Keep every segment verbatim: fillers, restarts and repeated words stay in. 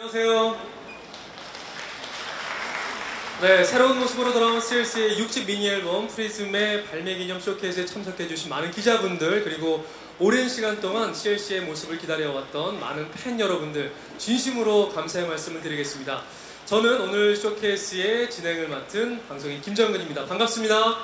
안녕하세요. 네, 새로운 모습으로 돌아온 씨엘씨의 육 집 미니 앨범 프리즘의 발매 기념 쇼케이스에 참석해주신 많은 기자분들, 그리고 오랜 시간 동안 씨엘씨의 모습을 기다려왔던 많은 팬 여러분들, 진심으로 감사의 말씀을 드리겠습니다. 저는 오늘 쇼케이스의 진행을 맡은 방송인 김정근입니다. 반갑습니다.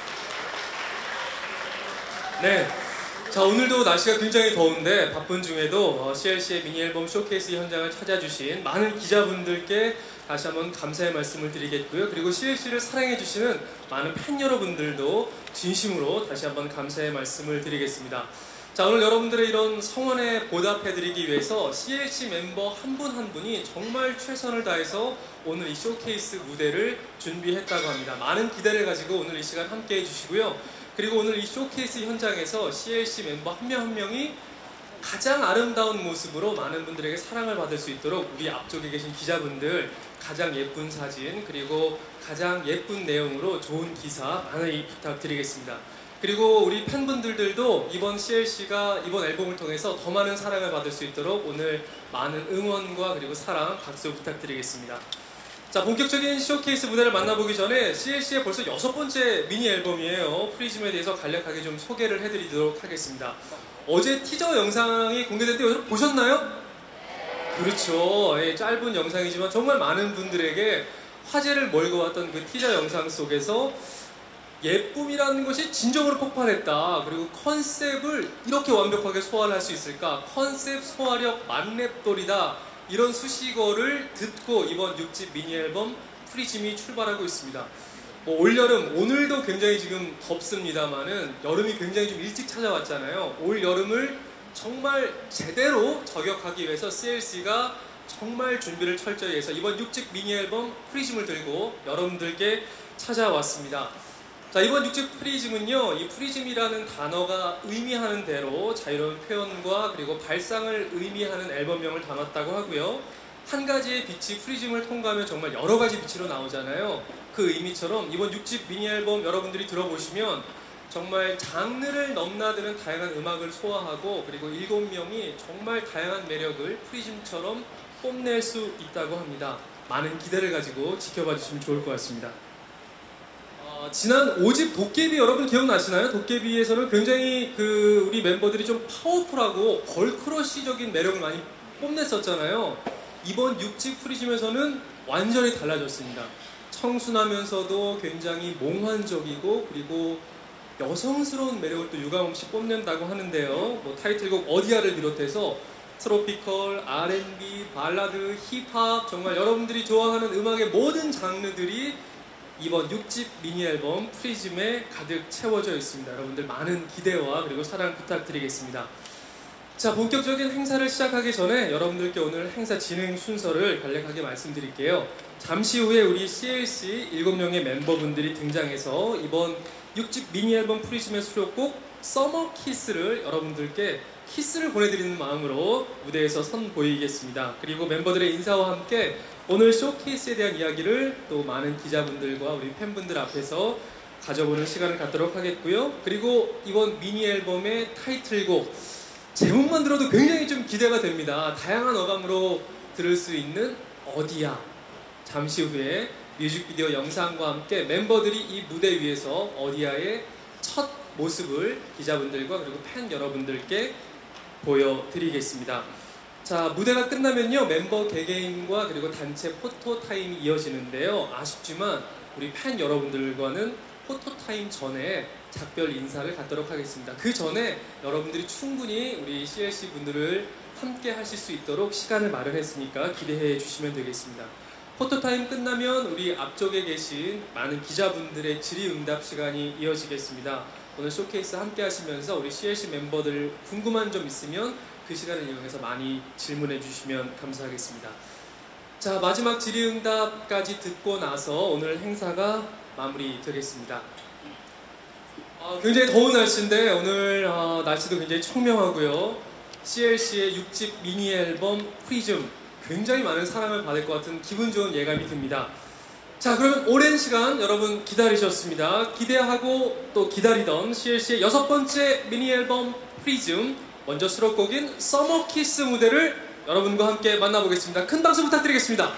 네. 자, 오늘도 날씨가 굉장히 더운데 바쁜 중에도 씨엘씨의 미니 앨범 쇼케이스 현장을 찾아주신 많은 기자분들께 다시 한번 감사의 말씀을 드리겠고요. 그리고 씨엘씨를 사랑해주시는 많은 팬 여러분들도 진심으로 다시 한번 감사의 말씀을 드리겠습니다. 자, 오늘 여러분들의 이런 성원에 보답해드리기 위해서 씨엘씨 멤버 한 분 한 분이 정말 최선을 다해서 오늘 이 쇼케이스 무대를 준비했다고 합니다. 많은 기대를 가지고 오늘 이 시간 함께 해주시고요. 그리고 오늘 이 쇼케이스 현장에서 씨엘씨 멤버 한 명 한 명이 가장 아름다운 모습으로 많은 분들에게 사랑을 받을 수 있도록 우리 앞쪽에 계신 기자분들 가장 예쁜 사진, 그리고 가장 예쁜 내용으로 좋은 기사 많이 부탁드리겠습니다. 그리고 우리 팬분들도 이번 씨엘씨가 이번 앨범을 통해서 더 많은 사랑을 받을 수 있도록 오늘 많은 응원과 그리고 사랑, 박수 부탁드리겠습니다. 자, 본격적인 쇼케이스 무대를 만나보기 전에 씨엘씨의 벌써 여섯 번째 미니 앨범이에요. 프리즘에 대해서 간략하게 좀 소개를 해드리도록 하겠습니다. 어제 티저 영상이 공개됐는데 여러분 보셨나요? 그렇죠. 예, 짧은 영상이지만 정말 많은 분들에게 화제를 몰고 왔던 그 티저 영상 속에서 예쁨이라는 것이 진정으로 폭발했다. 그리고 컨셉을 이렇게 완벽하게 소화를 할 수 있을까? 컨셉 소화력 만렙돌이다. 이런 수식어를 듣고 이번 육 집 미니 앨범 프리즘이 출발하고 있습니다. 뭐 올여름, 오늘도 굉장히 지금 덥습니다만은 여름이 굉장히 좀 일찍 찾아왔잖아요. 올 여름을 정말 제대로 저격하기 위해서 씨엘씨가 정말 준비를 철저히 해서 이번 육 집 미니 앨범 프리즘을 들고 여러분들께 찾아왔습니다. 자, 이번 육 집 프리즘은요, 이 프리즘이라는 단어가 의미하는 대로 자유로운 표현과 그리고 발상을 의미하는 앨범명을 담았다고 하고요. 한 가지의 빛이 프리즘을 통과하면 정말 여러 가지 빛으로 나오잖아요. 그 의미처럼 이번 육 집 미니 앨범 여러분들이 들어보시면 정말 장르를 넘나드는 다양한 음악을 소화하고 그리고 일곱 명이 정말 다양한 매력을 프리즘처럼 뽐낼 수 있다고 합니다. 많은 기대를 가지고 지켜봐 주시면 좋을 것 같습니다. 어, 지난 오 집 도깨비 여러분 기억나시나요? 도깨비에서는 굉장히 그 우리 멤버들이 좀 파워풀하고 걸크러쉬적인 매력을 많이 뽐냈었잖아요. 이번 육 집 프리즘에서는 완전히 달라졌습니다. 청순하면서도 굉장히 몽환적이고 그리고 여성스러운 매력을 또 유감없이 뽐낸다고 하는데요. 뭐 타이틀곡 어디야를 비롯해서 트로피컬, 알앤비, 발라드, 힙합, 정말 여러분들이 좋아하는 음악의 모든 장르들이 이번 육 집 미니 앨범 프리즘에 가득 채워져 있습니다. 여러분들 많은 기대와 그리고 사랑 부탁드리겠습니다. 자, 본격적인 행사를 시작하기 전에 여러분들께 오늘 행사 진행 순서를 간략하게 말씀드릴게요. 잠시 후에 우리 씨엘씨 일곱 명의 멤버분들이 등장해서 이번 육 집 미니 앨범 프리즘의 수록곡 서머 키스를 여러분들께 키스를 보내드리는 마음으로 무대에서 선보이겠습니다. 그리고 멤버들의 인사와 함께 오늘 쇼케이스에 대한 이야기를 또 많은 기자분들과 우리 팬분들 앞에서 가져보는 시간을 갖도록 하겠고요. 그리고 이번 미니 앨범의 타이틀곡, 제목만 들어도 굉장히 좀 기대가 됩니다. 다양한 어감으로 들을 수 있는 어디야. 잠시 후에 뮤직비디오 영상과 함께 멤버들이 이 무대 위에서 어디야의 첫 모습을 기자분들과 그리고 팬 여러분들께 보여드리겠습니다. 자, 무대가 끝나면요, 멤버 개개인과 그리고 단체 포토타임이 이어지는데요. 아쉽지만 우리 팬 여러분들과는 포토타임 전에 작별 인사를 갖도록 하겠습니다. 그 전에 여러분들이 충분히 우리 씨엘씨 분들을 함께 하실 수 있도록 시간을 마련했으니까 기대해 주시면 되겠습니다. 포토타임 끝나면 우리 앞쪽에 계신 많은 기자분들의 질의응답 시간이 이어지겠습니다. 오늘 쇼케이스 함께 하시면서 우리 씨엘씨 멤버들 궁금한 점 있으면 그 시간을 이용해서 많이 질문해 주시면 감사하겠습니다. 자, 마지막 질의응답까지 듣고 나서 오늘 행사가 마무리되겠습니다. 어, 굉장히 더운 날씨인데 오늘 어, 날씨도 굉장히 청명하고요. 씨엘씨의 육 집 미니 앨범 프리즘 굉장히 많은 사랑을 받을 것 같은 기분 좋은 예감이 듭니다. 자, 그러면 오랜 시간 여러분 기다리셨습니다. 기대하고 또 기다리던 씨엘씨의 여섯 번째 미니 앨범 프리즘, 먼저 수록곡인 서머 키스 무대를 여러분과 함께 만나보겠습니다. 큰 박수 부탁드리겠습니다.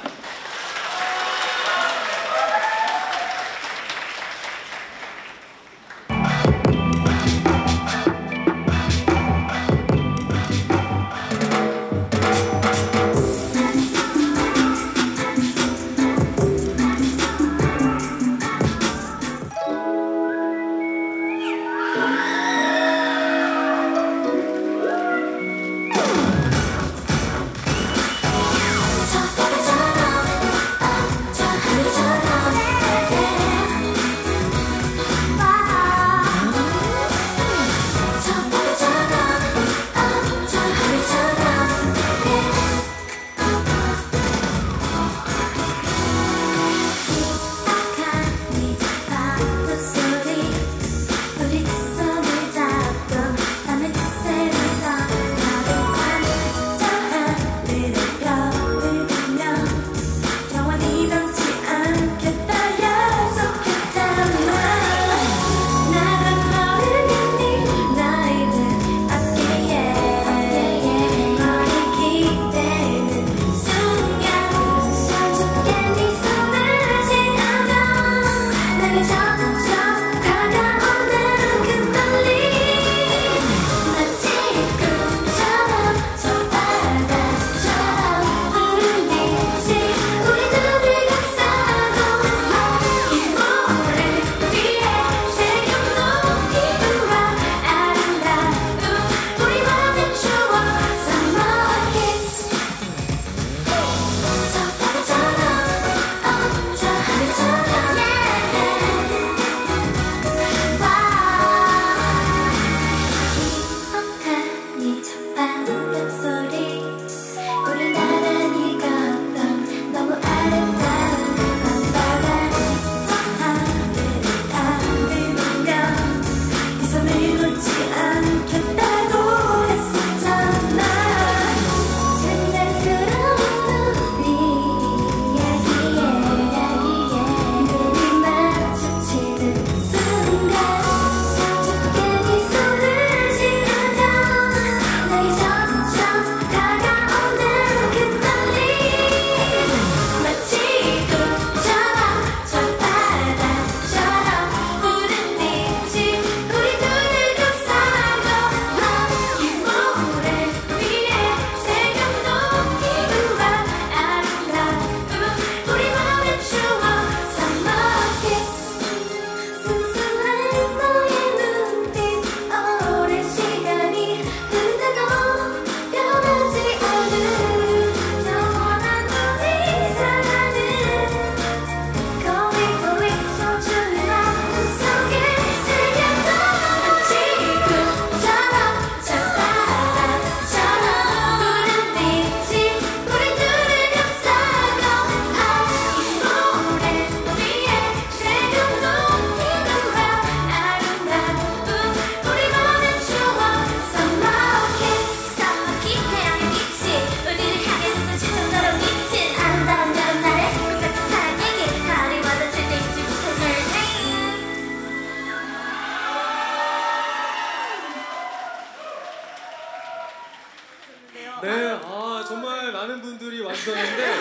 네, 아 정말 많은 분들이 와주셨는데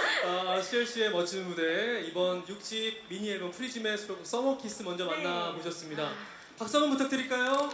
아, 씨엘씨의 멋진 무대 이번 육 집 미니 앨범 프리즘의 수록곡 서머 키스 먼저 만나보셨습니다. 박수 한번 부탁드릴까요?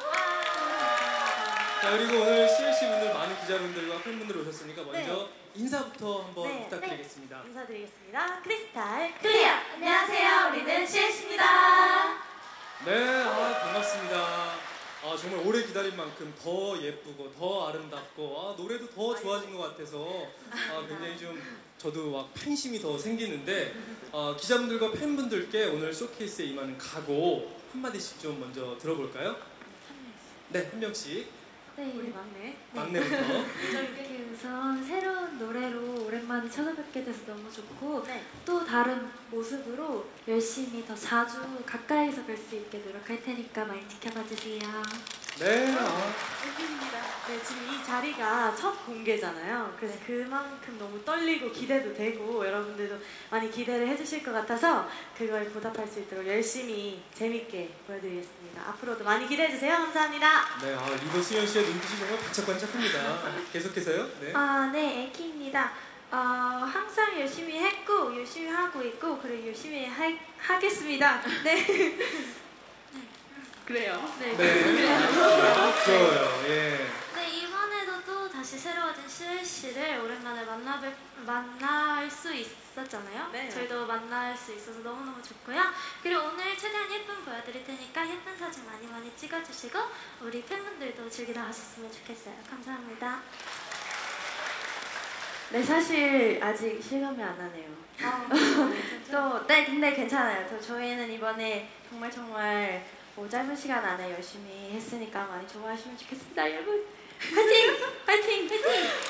자, 그리고 오늘 씨엘씨 분들 많은 기자분들과 팬분들 오셨으니까 먼저 네. 인사부터 한번 네, 부탁드리겠습니다. 네. 인사드리겠습니다. 크리스탈 클리어! 안녕하세요, 우리는 씨엘씨입니다. 네, 아, 반갑습니다. 아, 정말 오래 기다린 만큼 더 예쁘고 더 아름답고 아, 노래도 더 좋아진 것 같아서 아, 굉장히 좀 저도 막 팬심이 더 생기는데 아, 기자분들과 팬분들께 오늘 쇼케이스에 임하는 각오 한마디씩 좀 먼저 들어볼까요? 네, 한 명씩. 네, 우리 막내. 막내부터. 이렇게 우선 새로운 노래로 오랜만에 찾아뵙게 돼서 너무 좋고 네. 또 다른 모습으로 열심히 더 자주 가까이서 뵐 수 있게 노력할 테니까 많이 지켜봐 주세요. 네. 아. 여기입니다. 네, 지금 이 자, 자리가 첫 공개잖아요. 그래서 네. 그만큼 너무 떨리고 기대도 되고 여러분들도 많이 기대를 해주실 것 같아서 그걸 보답할 수 있도록 열심히 재밌게 보여드리겠습니다. 앞으로도 많이 기대해주세요. 감사합니다. 네, 아, 리더 수현 씨의 눈빛이 정말 반짝반짝합니다. 계속해서요. 네. 아, 네, 에키입니다. 어, 항상 열심히 했고 열심히 하고 있고 그리고 열심히 하, 하겠습니다. 네. 그래요. 네. 네. 좋아요. 예. 네, 이번에도 또 다시 새로워진 씨엘씨를 오랜만에 만나 뵙, 만날 수 있었잖아요. 네. 저희도 만날 수 있어서 너무너무 좋고요. 그리고 오늘 최대한 예쁜 보여드릴 테니까 예쁜 사진 많이 많이 찍어주시고 우리 팬분들도 즐기다 가셨으면 좋겠어요. 감사합니다. 네, 사실 아직 실감이 안 나네요. 아, 또, 네, 근데 괜찮아요. 또 저희는 이번에 정말 정말 뭐 짧은 시간 안에 열심히 했으니까 많이 좋아하시면 좋겠습니다, 여러분. 파이팅! 파이팅! 파이팅!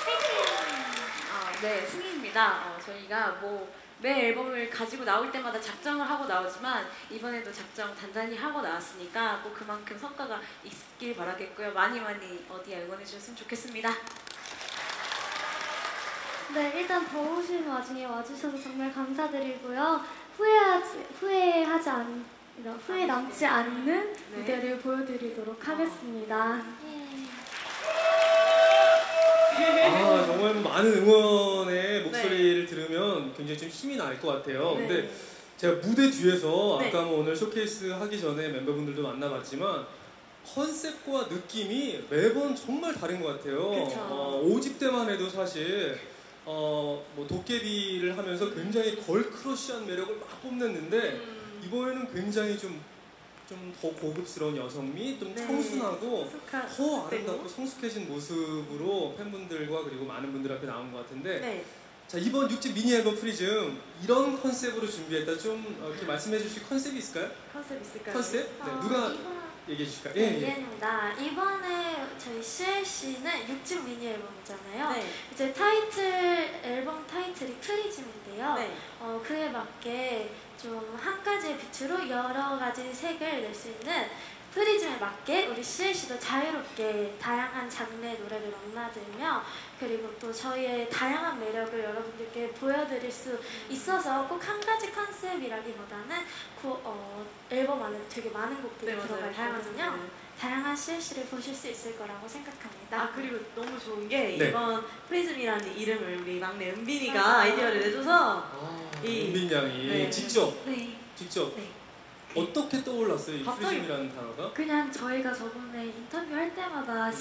어, 네, 승희입니다. 어, 저희가 뭐 매 앨범을 가지고 나올 때마다 작정을 하고 나오지만 이번에도 작정 단단히 하고 나왔으니까 꼭 그만큼 성과가 있길 바라겠고요. 많이 많이 어디에 응원해 주셨으면 좋겠습니다. 네, 일단 더우신 와중에 와주셔서 정말 감사드리고요. 후회하지, 후회하지 않, 후회 남지 않는 네. 무대를 보여드리도록 하겠습니다. 아, 정말 많은 응원의 목소리를 네. 들으면 굉장히 좀 힘이 날 것 같아요. 네. 근데 제가 무대 뒤에서 네. 아까 뭐 오늘 쇼케이스 하기 전에 멤버분들도 만나봤지만 컨셉과 느낌이 매번 정말 다른 것 같아요. 어, 오 집 때만 해도 사실 어, 뭐 도깨비를 하면서 굉장히 걸크러쉬한 매력을 막 뽐냈는데 음. 이번에는 굉장히 좀 좀 더 고급스러운 여성미, 좀 네. 청순하고 성숙하, 더 아름답고 네. 성숙해진 모습으로 팬분들과 그리고 많은 분들 앞에 나온 것 같은데 네. 자, 이번 육 집 미니 앨범 프리즘 이런 컨셉으로 준비했다. 좀 이렇게 말씀해 주실 컨셉이 있을까요? 컨셉 있을까요? 컨셉? 네, 어, 누가 이번... 얘기해 주실까요? 네, 예, 예. 이해입니다. 이번에 저희 씨엘씨는 육 집 미니 앨범이잖아요. 네. 이제 타이틀, 앨범 타이틀이 프리즘인데요. 네. 어, 그에 맞게 좀 한 가지의 빛으로 여러 가지 색을 낼 수 있는 프리즘에 맞게 우리 씨엘씨도 자유롭게 다양한 장르의 노래를 넘나들며 그리고 또 저희의 다양한 매력을 여러분들께 보여드릴 수 있어서 꼭 한 가지 컨셉이라기보다는 그, 어, 앨범 안에 되게 많은 곡들이 네, 들어가 있거든요. 네. 다양한 씨엘씨를 보실 수 있을 거라고 생각합니다. 아, 그리고 너무 좋은 게 네. 이번 프리즘이라는 이름을 우리 막내 은빈이가 아, 아이디어를 내줘서 아, 이, 은빈 양이 네. 직접 네. 직접 네. 어떻게 떠올랐어요? 이 갑자기... 프리즘이라는 단어가? 그냥 저희가 저번에 인터뷰 할 때마다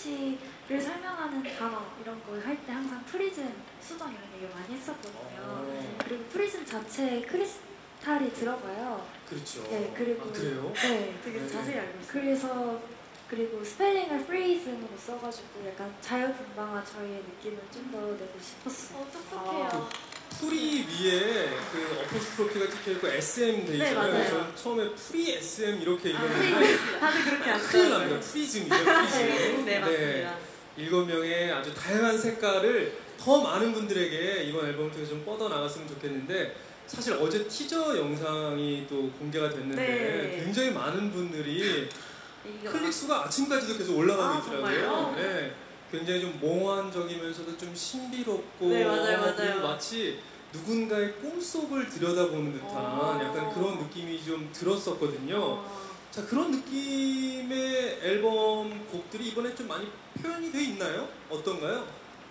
씨엘씨를 설명하는 단어 이런 거 할 때 항상 프리즘 수정 이런 얘기 많이 했었거든요. 아. 그리고 프리즘 자체에 크리스탈이 들어가요. 그렇죠. 네, 그리고 아, 그래요? 네, 되게 네. 자세히 알고 있어요. 그래서 그리고 스펠링을 프리즘으로 써가지고 약간 자유분방한 저희의 느낌을 좀 더 내고 싶었어요. 어, 똑똑해요. 아, 프리 위에 그 어포스트로피가 찍혀있고 에스엠 돼 네, 있잖아요. 맞아요. 저는 처음에 프리 에스엠 이렇게 아, 읽었는데 다들 그렇게 안 큰일 써요. 납니다. 프리즘이죠, 프리즘. 네, 맞습니다. 일곱 명의 아주 다양한 색깔을 더 많은 분들에게 이번 앨범 통해서 좀 뻗어나갔으면 좋겠는데 사실 어제 티저 영상이 또 공개가 됐는데 네. 굉장히 많은 분들이 클릭 수가 아침까지도 계속 올라가고 아, 있더라고요. 정말요? 네. 굉장히 좀 몽환적이면서도 좀 신비롭고 네, 맞아요, 맞아요. 그리고 마치 누군가의 꿈속을 들여다보는 듯한 오. 약간 그런 느낌이 좀 들었었거든요. 어. 자, 그런 느낌의 앨범 곡들이 이번에 좀 많이 표현이 돼 있나요? 어떤가요?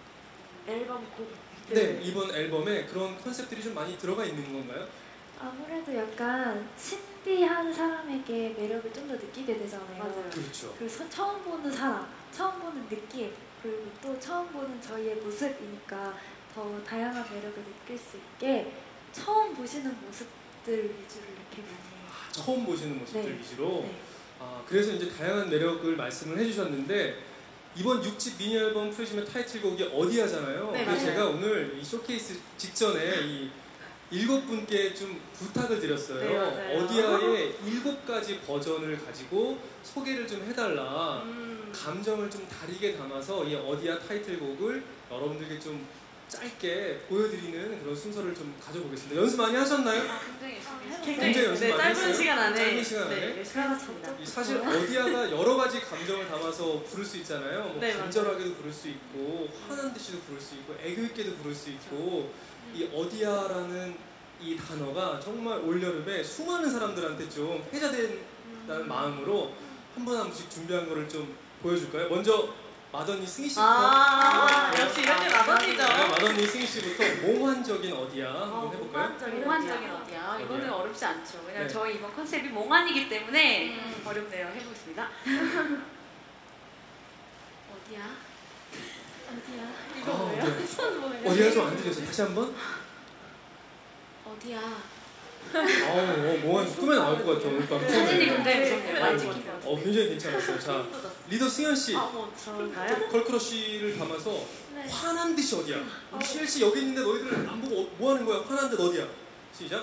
앨범 곡. 네, 이번 앨범에 그런 컨셉들이 좀 많이 들어가 있는 건가요? 아무래도 약간 신비한 사람에게 매력을 좀 더 느끼게 되잖아요. 맞아요. 그렇죠. 그래서 처음 보는 사람, 처음 보는 느낌, 그리고 또 처음 보는 저희의 모습이니까 더 다양한 매력을 느낄 수 있게 처음 보시는 모습들 위주로 이렇게 많이 아, 처음 보시는 모습들 네. 위주로? 네. 아, 그래서 이제 다양한 매력을 말씀을 해주셨는데 이번 육 집 미니 앨범 프리즘의 타이틀곡이 어디야잖아요. 네, 그래서 맞아요. 제가 오늘 이 쇼케이스 직전에 이 일곱 분께 좀 부탁을 드렸어요. 네, 맞아요. 어디야의 일곱 가지 버전을 가지고 소개를 좀 해달라. 음. 감정을 좀 다르게 담아서 이 어디야 타이틀곡을 여러분들께 좀 짧게 보여드리는 그런 순서를 좀 가져보겠습니다. 연습 많이 하셨나요? 아, 굉장히 열심히 했어요. 굉장히 굉장히 연습 네, 많이 짧은 했어요? 시간 안에 짧은 시간 안에? 네, 열심히 해봤습니다. 이 사실 어디야가 여러 가지 감정을 담아서 부를 수 있잖아요. 뭐 네, 간절하게도 부를 수 있고 화난 듯이도 부를 수 있고 애교 있게도 부를 수 있고 이 어디야라는 이 단어가 정말 올여름에 수많은 사람들한테 좀 회자된다는 마음으로 한 분 한 분씩 준비한 거를 좀 보여줄까요? 먼저 마더니 승희 씨부터. 아, 네. 역시 이럴 때 마더니죠. 네, 마더니 승희 씨부터 몽환적인 어디야 한번 해볼까요? 몽환적인 어디야? 이거는 어디야? 어렵지 않죠. 왜냐면 네. 저희 이번 컨셉이 몽환이기 때문에 음. 어렵네요. 해보겠습니다. 어디야? 어디야? 이거 아, 뭐예요? 네. 손 뭐예요? 어디야 좀 안 들렸어요. 다시 한번. 어디야? 어, 어, 몽환 꿈에 나올 것 같아요. 오늘 밤. 사진이 네. 굉장히 네, 무섭네요. 네, 많이 네. 찍힌 것 같아요. 어, 굉장히 괜찮았어요. 자, 리더 승현 씨. 아, 뭐 저런가요? 걸크러쉬를 담아서 네. 화난 듯이 어디야? 어. 시엘 씨 여기 있는데 너희들 안 보고 어- 뭐 하는 거야? 화난 듯 어디야? 시작.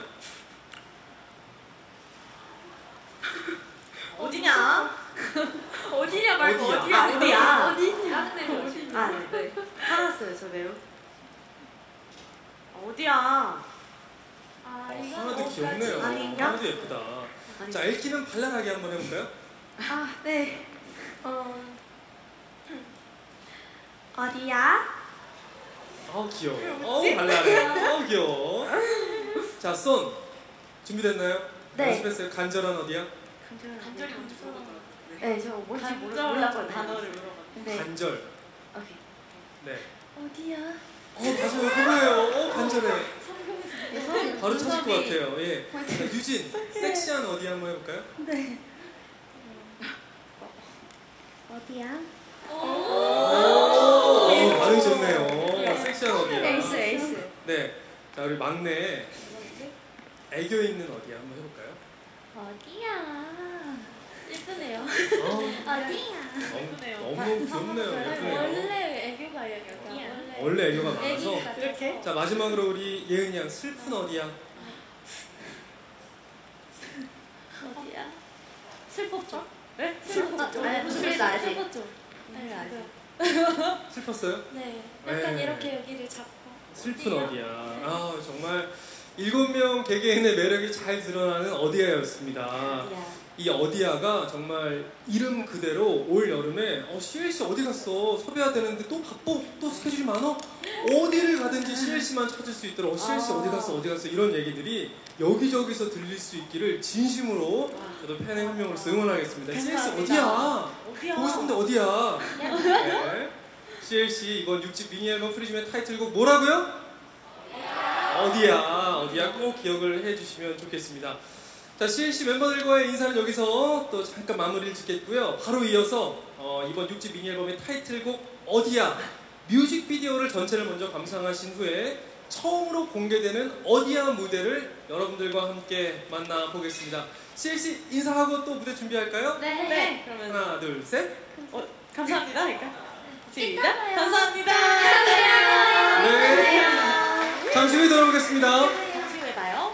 어디냐? 어디냐 말고 어디야? 어디야? 아, 어디야? 어디냐? 짜증내면 어디? 아, 네. 네. 화났어요, 저 매우. 어디야? 아, 어, 이거 하나도 귀엽네요. 아닌가? 하나도 예쁘다. 아니, 자, 엘키는 발랄하게 한번 해볼까요? 아, 네. 어. 어디야? 아우 귀여워. 어우 발랄해. 어우 귀여워. 자, 쏜 준비됐나요? 네. 연습했어요. 간절한 어디야? 간절히 먼저 물어보더라고요. 네, 저 뭔지 몰라 간절한 몰랐거든요. 단어를 물어봤는데. 네. 간절. 오케이. 네. 어디야? 어 맞아요. 그거예요. 어 간절해. 바로 찾을 것 같아요. 예. 자, 유진, 섹시한 어디 한번 해볼까요? 네. 어디야? 오, 반응이 좋네요. 섹시한 어디야? 에이스 에이스. 네. 자, 우리 막내 애교 있는 어디야 한번 해볼까요? 어디야? 예쁘네요. 어, 어디야? 너무, 너무 귀엽네요. 예쁘네요. 원래 애교가 여기야. 원래 애교가 많아서. 이렇게? 자, 마지막으로 우리 예은이 양 슬픈 어디야? 어디야? 슬펐죠? 네? 슬펐죠? 아니, 슬 아직. 슬펐죠? 네, 아직. 슬펐어요? 네. 약간 네. 이렇게 여기를 잡고. 슬픈 어디야. 아, 정말 일곱 명 개개인의 매력이 잘 드러나는 어디야였습니다. 어디야? 이 어디야가 정말 이름 그대로 올 여름에 어, 씨엘씨 어디 갔어? 섭외해야 되는데 또 바빠? 또 스케줄이 많아? 어디를 가든지 씨엘씨만 찾을 수 있도록 어, 씨엘씨 아. 어디 갔어? 어디 갔어? 이런 얘기들이 여기저기서 들릴 수 있기를 진심으로 저도 팬의 한 명으로서 응원하겠습니다. 씨엘씨 어디야? 어디야? 보고 싶은데 어디야? 네. 씨엘씨 이번 육 집 미니 앨범 프리즘의 타이틀곡 뭐라고요? 어디야? 어디야? 꼭 기억을 해주시면 좋겠습니다. 자, 씨엘씨 멤버들과의 인사는 여기서 또 잠깐 마무리를 짓겠고요. 바로 이어서 어, 이번 육 집 미니 앨범의 타이틀곡 어디야? 뮤직비디오를 전체를 먼저 감상하신 후에 처음으로 공개되는 어디야 무대를 여러분들과 함께 만나보겠습니다. 씨엘씨 인사하고 또 무대 준비할까요? 네. 네, 그러면 하나, 둘, 셋. 어, 감사합니다. 그러니까. 시작. 끝나요. 감사합니다. 네. 잠시 후에 돌아오겠습니다. 다시 후에 봐요.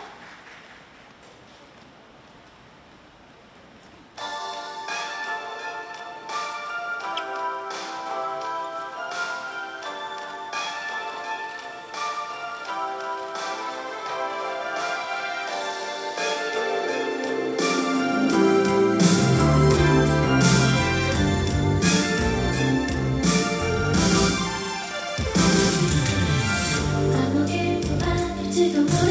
아무 길도 아닐지도 모르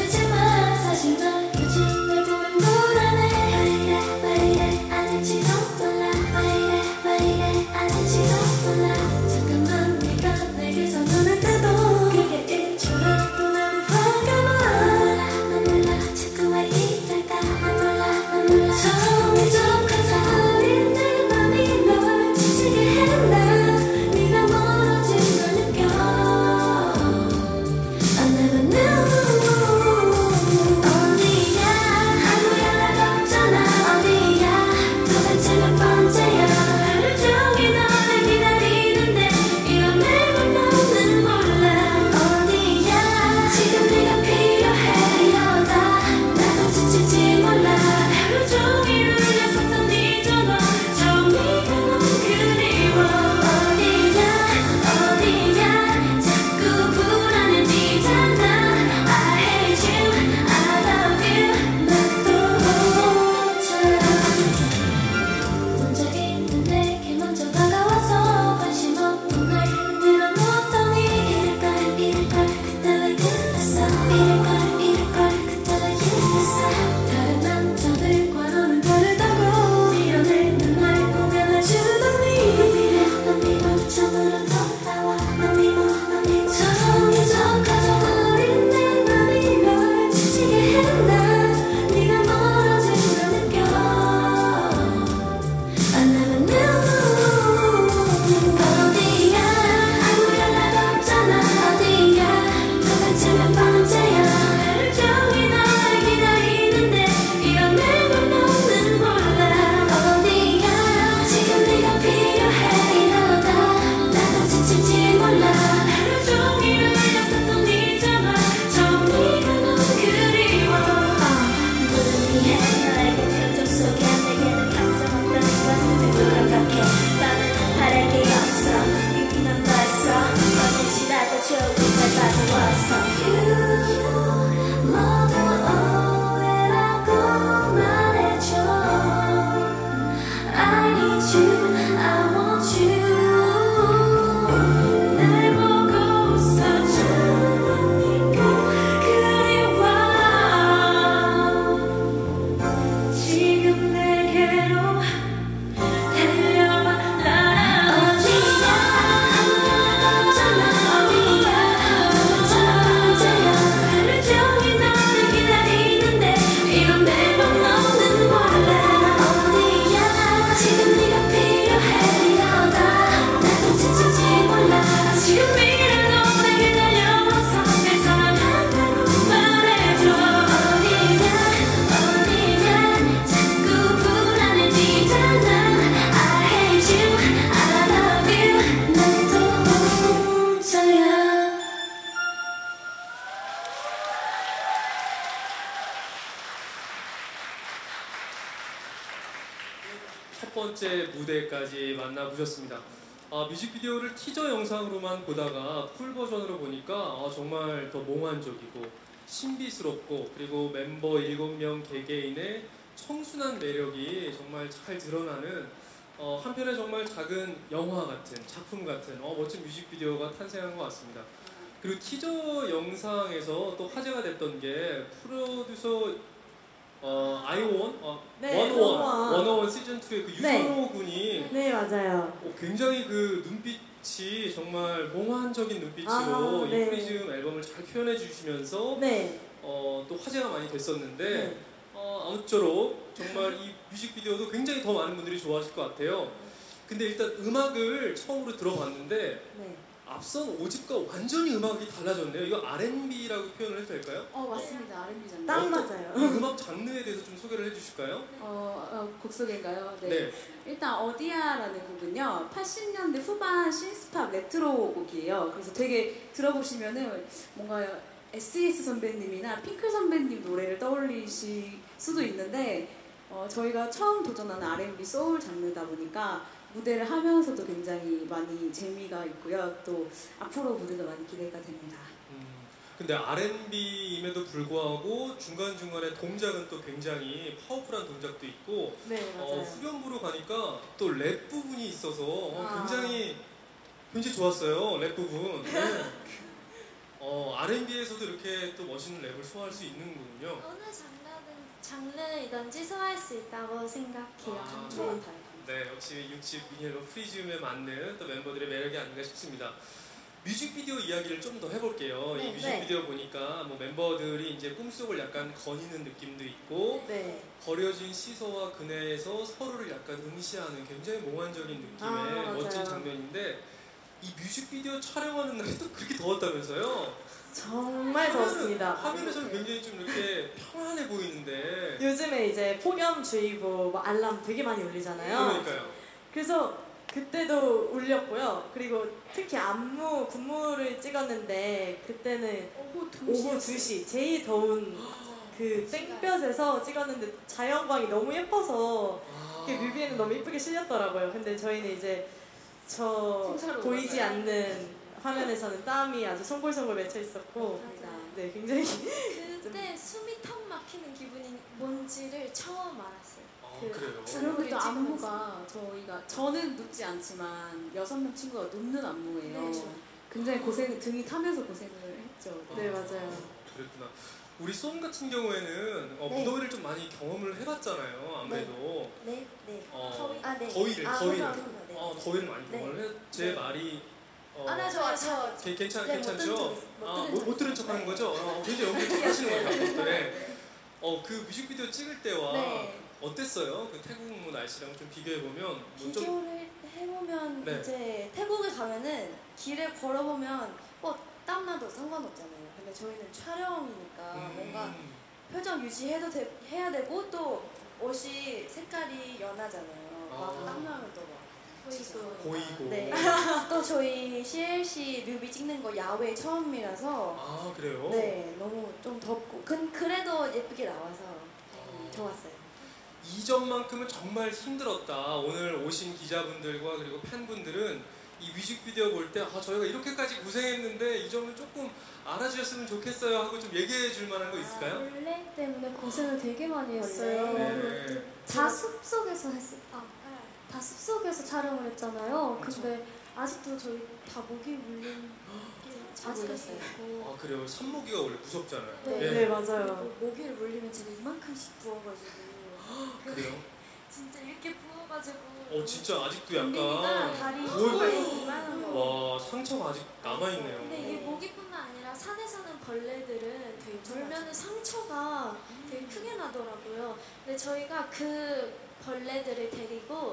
번째 무대까지 만나보셨습니다. 아, 뮤직비디오를 티저 영상으로만 보다가 풀 버전으로 보니까 아, 정말 더 몽환적이고 신비스럽고 그리고 멤버 일곱 명 개개인의 청순한 매력이 정말 잘 드러나는 어, 한편의 정말 작은 영화 같은 작품 같은 어, 멋진 뮤직비디오가 탄생한 것 같습니다. 그리고 티저 영상에서 또 화제가 됐던 게 프로듀서 어, 아이오원? 어, 네, 원오원, 원오원 시즌이의 그 유선호 군이 네, 맞아요. 어, 굉장히 그 눈빛이 정말 몽환적인 눈빛으로 아, 이 네. 프리즘 앨범을 잘 표현해 주시면서 네. 어, 또 화제가 많이 됐었는데 네. 어, 아무쪼록 정말 이 뮤직비디오도 굉장히 더 많은 분들이 좋아하실 것 같아요. 근데 일단 음악을 처음으로 들어봤는데 네. 앞선 오 집과 완전히 음악이 달라졌네요. 이거 알앤비라고 표현을 해도 될까요? 어 맞습니다. 알앤비 장르. 딱 어떤- 맞아요. 이 음악 장르에 대해서 좀 소개를 해주실까요? 어, 어, 곡 소개인가요? 네. 네. 일단 어디야라는 곡은요 팔십 년대 후반 신스팝 레트로 곡이에요. 그래서 되게 들어보시면은 뭔가 에스이에스 선배님이나 핑클 선배님 노래를 떠올리실 수도 있는데 어, 저희가 처음 도전하는 알앤비 소울 장르다 보니까 무대를 하면서도 굉장히 많이 재미가 있고요. 또 앞으로 무대도 많이 기대가 됩니다. 음, 근데 알앤비임에도 불구하고 중간중간에 동작은 또 굉장히 파워풀한 동작도 있고 네, 어, 맞아요. 후렴부로 가니까 또 랩 부분이 있어서 어, 아. 굉장히 굉장히 좋았어요. 랩 부분. 네. 어, 알앤비에서도 이렇게 또 멋있는 랩을 소화할 수 있는군요. 어느 장르든 장르이든지 소화할 수 있다고 생각해요. 아, 네. 좋은 타입. 네, 역시 육 집 미니앨범 프리즘에 맞는 또 멤버들의 매력이 아닌가 싶습니다. 뮤직비디오 이야기를 좀 더 해볼게요. 네, 이 뮤직비디오 보니까 뭐 멤버들이 이제 꿈속을 약간 거니는 느낌도 있고 네. 버려진 시소와 그네에서 서로를 약간 응시하는 굉장히 몽환적인 느낌의 아, 맞아요. 멋진 장면인데 이 뮤직비디오 촬영하는 날이 또 그렇게 더웠다면서요? 정말 좋습니다. 화면에서는 굉장히 좀 이렇게 평안해 보이는데 요즘에 이제 폭염주의보 뭐 알람 되게 많이 울리잖아요. 그러니까요. 그래서 그때도 울렸고요. 그리고 특히 안무 군무를 찍었는데 그때는 오후 두 오후 두 시 제일 더운 그 땡볕에서 찍었는데 자연광이 너무 예뻐서 아. 그 뮤비에는 너무 예쁘게 실렸더라고요. 근데 저희는 이제 저 풍차로 보이지 올라가요. 않는 화면에서는 땀이 아주 송골송골 맺혀 있었고 맞아요. 네 굉장히 그때 숨이 턱 막히는 기분이 뭔지를 처음 알았어요. 아, 그 그래요? 그리고 또 찍으면서. 안무가 저희가 저는 눕지 않지만 여섯 명 친구가 눕는 안무예요. 네. 굉장히 고생 등이 타면서 고생을 했죠. 네, 맞아요. 그랬구나. 우리 송 같은 경우에는 어, 네. 무더위를 좀 많이 경험을 해봤잖아요. 아무래도 네, 네. 어, 더위, 아, 네. 더위를 아, 더위를 그럼요, 그럼요, 네. 어, 더위를 많이 네. 경험을 해. 제 네. 말이 어, 아, 나 저, 저, 괜- 괜찮 네, 못 괜찮죠? 들은 척 있- 못 아, 들은 못, 척 못 들은 있어요. 척하는 네. 거죠? 어, 굉장히 연기 잘 하시는 것 같아요. 네. 어, 그 뮤직비디오 찍을 때와 네. 어땠어요? 그 태국 뭐 날씨랑 좀 비교해 보면 뭐 좀 비교를 해보면 네. 이제 태국에 가면은 길을 걸어보면 뭐 땀나도 상관없잖아요. 근데 저희는 촬영이니까 음, 뭔가 표정 유지해도 돼, 해야 되고 또 옷이 색깔이 연하잖아요. 막 아. 땀나면 또 막 보이고. 고이고. 네. 또 저희 씨엘씨 뮤비 찍는 거 야외 처음이라서 아 그래요? 네 너무 좀 덥고 근 그래도 예쁘게 나와서 아. 좋았어요. 이 점만큼은 정말 힘들었다. 오늘 오신 기자분들과 그리고 팬분들은 이 뮤직비디오 볼 때 아, 저희가 이렇게까지 고생했는데 이 점을 조금 알아주셨으면 좋겠어요 하고 좀 얘기해 줄 만한 거 있을까요? 원래 때문에 고생을 되게 많이 했어요. 네. 다 숲속에서 했어. 아, 다 숲속에서 촬영을 했잖아요. 그렇죠. 근데 아직도 저희 다 모기 물린 아직도 물렸어요. 있고. 아 그래요? 산모기가 원래 무섭잖아요. 네. 네, 맞아요. 그리고 모기를 물리면 진짜 이만큼씩 부어가지고. 그래요? 진짜 이렇게 부어가지고. 어 진짜 아직도 댕댕이가 약간 다리 부어- 이만한 거. 와 상처가 아직 남아있네요. 근데 이게 모기뿐만 아니라 산에 사는 벌레들은 되게 물면은 상처가 되게 크게 나더라고요. 근데 저희가 그 벌레들을 데리고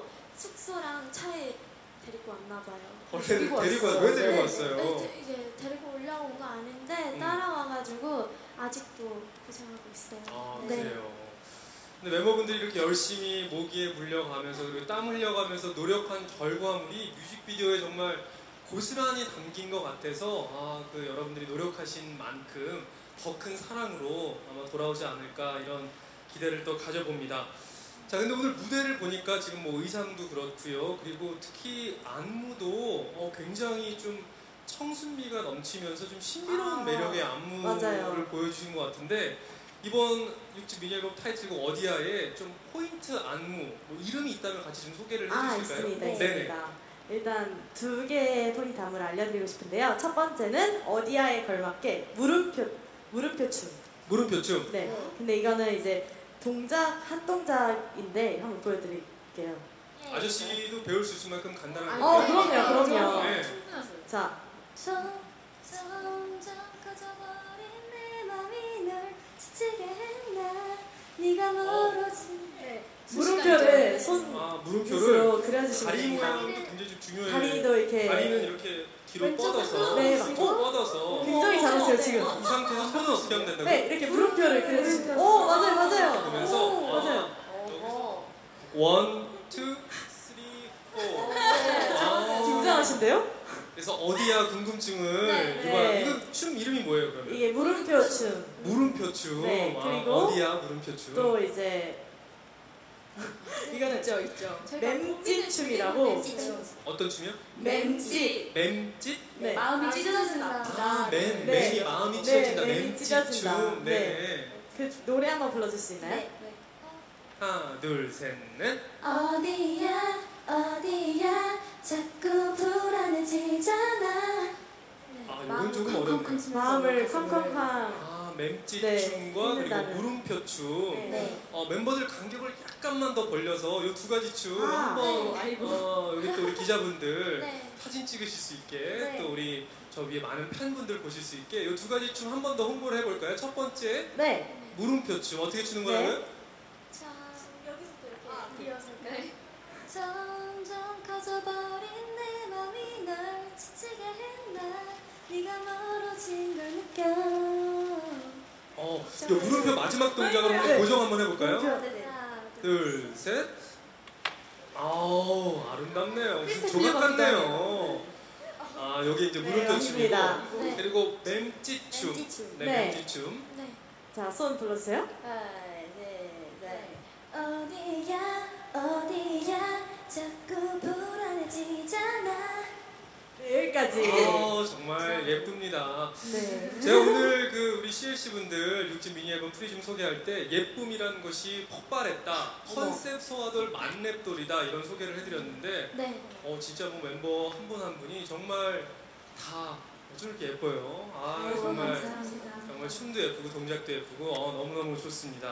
숙소랑 차에 데리고 왔나 봐요. 벌레를 데리고 데리고 왔어요. 왜 데리고 네, 왔어요? 네, 데- 이게 데리고 올라온 거 아닌데 음. 따라와가지고 아직도 고생하고 있어요. 아 네. 그래요. 근데 멤버분들이 이렇게 열심히 모기에 물려가면서 그리고 땀 흘려가면서 노력한 결과물이 뮤직비디오에 정말 고스란히 담긴 것 같아서 아, 그 여러분들이 노력하신 만큼 더 큰 사랑으로 아마 돌아오지 않을까 이런 기대를 또 가져봅니다. 자, 근데 오늘 무대를 보니까 지금 뭐 의상도 그렇고요. 그리고 특히 안무도 어, 굉장히 좀 청순미가 넘치면서 좀 신비로운 아, 매력의 안무를 맞아요. 보여주신 것 같은데 이번 육 집 미니 앨범 타이틀곡 어디야에 좀 포인트 안무 뭐 이름이 있다면 같이 좀 소개를 아, 해주실까요? 있습니다. 네네. 있습니다. 일단 두 개의 포인트 안무를 알려드리고 싶은데요. 첫 번째는 어디야에 걸맞게 물음표, 물음표 춤. 물음표 춤. 네. 근데 이거는 이제 동작, 한 동작인데 한번 보여드릴게요. 아저씨도 배울 수 있을 만큼 간단한 어, 건데. 그럼요, 그럼요. 네. 자, 점점 커져버린 내 맘이 널 지치게 했나 네가 멀어진 네. 물음표를 손 아, 물음표를 빗으로 그려주시면 다리 됩니다. 모양도 굉장히 좀 중요해요. 다리도 이렇게 다리는 이렇게 뒤로 뻗어서 네, 쭉 어? 뻗어서 굉장히 잘하세요 지금. 이 상태에서 손은 어떻게 하면 된다고요? 네, 이렇게 물음표를 그려주시면. 오, 맞아요, 맞아요. 그러면서 오, 맞아요. 여기서 원, 투, 쓰리, 포. 아, 굉장하신데요? 그래서 어디야 궁금증을 네. 이거 네. 이거 춤 이름이 뭐예요 그러면? 이게 물음표 춤. 물음표 춤. 네, 아, 그리고 어디야 물음표 춤. 또 이제 이거는 있죠, 있죠. 맴짓 춤이라고. 어떤 춤이요? 맴짓. 맴짓? 네. 마음이 찢어진다. 아, 맨, 네. 맨이 마음이 네, 찢어진다. 맨이 맴짓 찢어진다. 춤. 네. 네. 그 노래 한번 불러줄 수 있나요? 네. 하나, 둘, 셋, 넷. 어디야 어디야 자꾸 불안해지잖아 아, 이건 조금 어렵네요. 마음을 쾅쾅쾅. 아, 맴짓 네, 춤과 그리고 찢는다는. 물음표 춤. 네. 어, 멤버들 간격을 약간만 더 벌려서 이 두 가지 춤 아, 한번 네. 아이고. 어, 여기 또 우리 기자분들 네. 사진 찍으실 수 있게 네. 또 우리 저 위에 많은 팬분들 보실 수 있게 이 두 가지 춤 한 번 더 홍보를 해볼까요? 첫 번째 네. 물음표 춤 어떻게 추는 네. 거라고요? 자, 여기서부터 이렇게 아, 이어서 네. 점점 커져버린 내 맘이 널 지치게 했나 네가 멀어진 걸 느껴 어, 이 물음표 마지막 동작을 한번 네. 고정 한번 해볼까요? 물음표. 네네. 하나, 둘, 셋. 아우, 아름답네요. 무슨 크리스탈 조각 클리어 같네요. 아, 여기 이제 물음표 네, 춤이고 맞습니다. 네. 그리고 맴짓 춤. 맴짓 춤. 네, 네. 맴짓 춤. 네. 자, 손 불러주세요. 하나, 둘, 셋. 어디야 어디야 자꾸 불안해지잖아 네, 여기까지. 아, 정말 예쁩니다. 네. 제가 오늘 그 우리 씨엘씨 분들 육 집 미니 앨범 프리즘 소개할 때 예쁨이라는 것이 폭발했다, 컨셉 소아돌 만렙돌이다 이런 소개를 해드렸는데 네. 어 진짜 뭐 멤버 한 분 한 분이 정말 다 어쩜 이렇게 예뻐요. 아 아이고, 정말 감사합니다. 정말 춤도 예쁘고 동작도 예쁘고 어, 너무너무 좋습니다.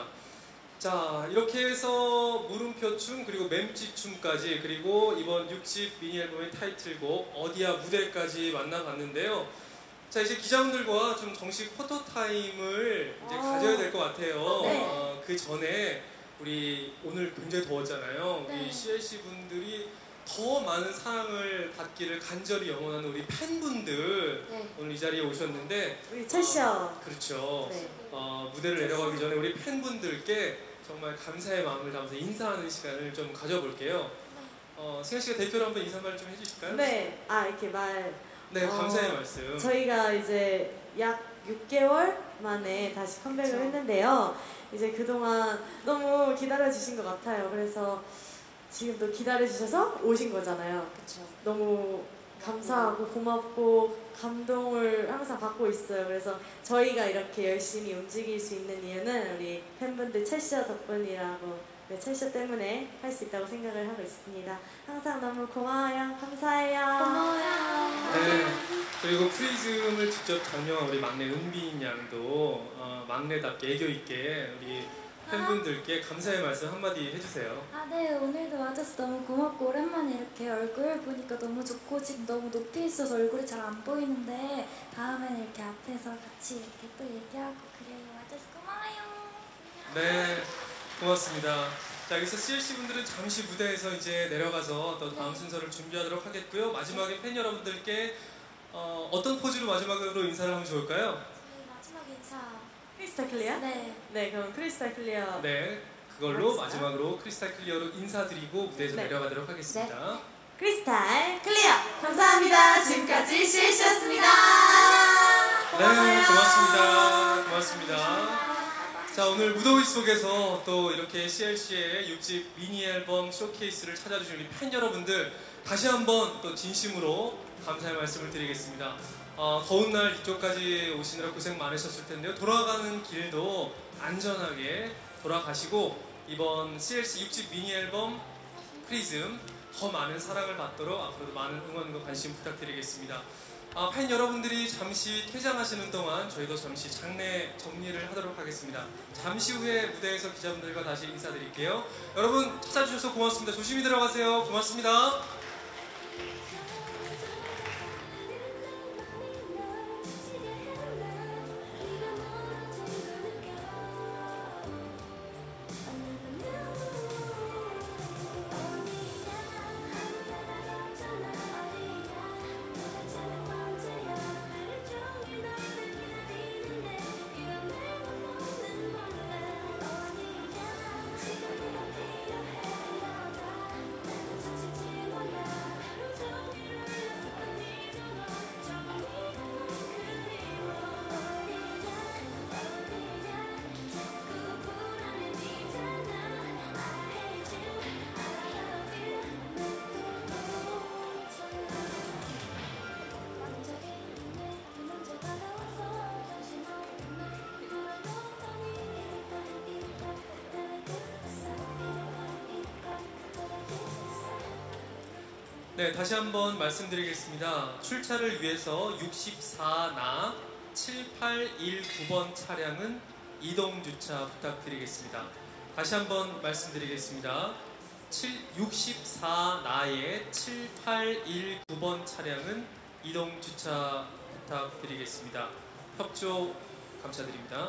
자 이렇게 해서 물음표 춤 그리고 맴짓 춤까지 그리고 이번 육 집 미니 앨범의 타이틀곡 어디야 무대까지 만나봤는데요. 자 이제 기자분들과 좀 정식 포토 타임을 이제 아. 가져야 될 것 같아요. 네. 어, 그 전에 우리 오늘 굉장히 더웠잖아요. 우리 네. 씨엘씨 분들이 더 많은 사랑을 받기를 간절히 영원하는 우리 팬분들 네. 오늘 이 자리에 오셨는데 우리 철시어. 그렇죠. 네. 어, 무대를 내려가기 전에 우리 팬분들께 정말 감사의 마음을 담아서 인사하는 시간을 좀 가져볼게요. 어, 승현 씨가 대표로 한번 인사 말 좀 해주실까요? 네. 아, 이렇게 말. 네, 어, 감사의 말씀. 저희가 이제 약 육 개월 만에 다시 컴백을 그쵸. 했는데요. 이제 그동안 너무 기다려주신 것 같아요. 그래서 지금도 기다려주셔서 오신 거잖아요. 그렇죠. 너무 감사하고 고맙고 감동을 항상 받고 있어요. 그래서 저희가 이렇게 열심히 움직일 수 있는 이유는 우리 팬분들 첼시어 덕분이라고, 네, 첼시어 때문에 할 수 있다고 생각을 하고 있습니다. 항상 너무 고마워요. 감사해요. 고마워요. 네. 그리고 프리즘을 직접 장명한 우리 막내 은빈 양도 어, 막내답게 애교 있게 우리 팬분들께 감사의 말씀 한마디 해주세요. 아, 네. 오늘도 와줘서 너무 고맙고 오랜만에 이렇게 얼굴 보니까 너무 좋고 지금 너무 높이 있어서 얼굴이 잘 안 보이는데 다음에는 이렇게 앞에서 같이 이렇게 또 얘기하고 그래요. 와줘서 고마워요. 네, 고맙습니다. 자, 여기서 씨엘씨 분들은 잠시 무대에서 이제 내려가서 또 다음 순서를 준비하도록 하겠고요. 마지막에 팬 여러분들께 어, 어떤 포즈로 마지막으로 인사를 하면 좋을까요? 저희 마지막 인사. 크리스탈 클리어? 네. 네, 그럼 크리스탈 클리어. 네, 그걸로 마지막으로 크리스탈 클리어로 인사드리고 무대에서 네. 내려가도록 하겠습니다. 크리스탈 클리어. 감사합니다. 지금까지 씨엘씨였습니다. 네, 고맙습니다. 고맙습니다. 자, 오늘 무더위 속에서 또 이렇게 씨엘씨의 육 집 미니 앨범 쇼케이스를 찾아주신 우리 팬 여러분들 다시 한번 또 진심으로 감사의 말씀을 드리겠습니다. 어, 더운 날 이쪽까지 오시느라 고생 많으셨을 텐데요. 돌아가는 길도 안전하게 돌아가시고 이번 씨엘씨 육 집 미니 앨범 프리즘 더 많은 사랑을 받도록 앞으로도 많은 응원과 관심 부탁드리겠습니다. 아, 팬 여러분들이 잠시 퇴장하시는 동안 저희도 잠시 장례 정리를 하도록 하겠습니다. 잠시 후에 무대에서 기자분들과 다시 인사드릴게요. 여러분 찾아주셔서 고맙습니다. 조심히 들어가세요. 고맙습니다. 네, 다시 한번 말씀드리겠습니다. 출차를 위해서 육십사 나 칠팔일구 번 차량은 이동주차 부탁드리겠습니다. 다시 한번 말씀드리겠습니다. 육십사 나의 칠팔일구 번 차량은 이동주차 부탁드리겠습니다. 협조 감사드립니다.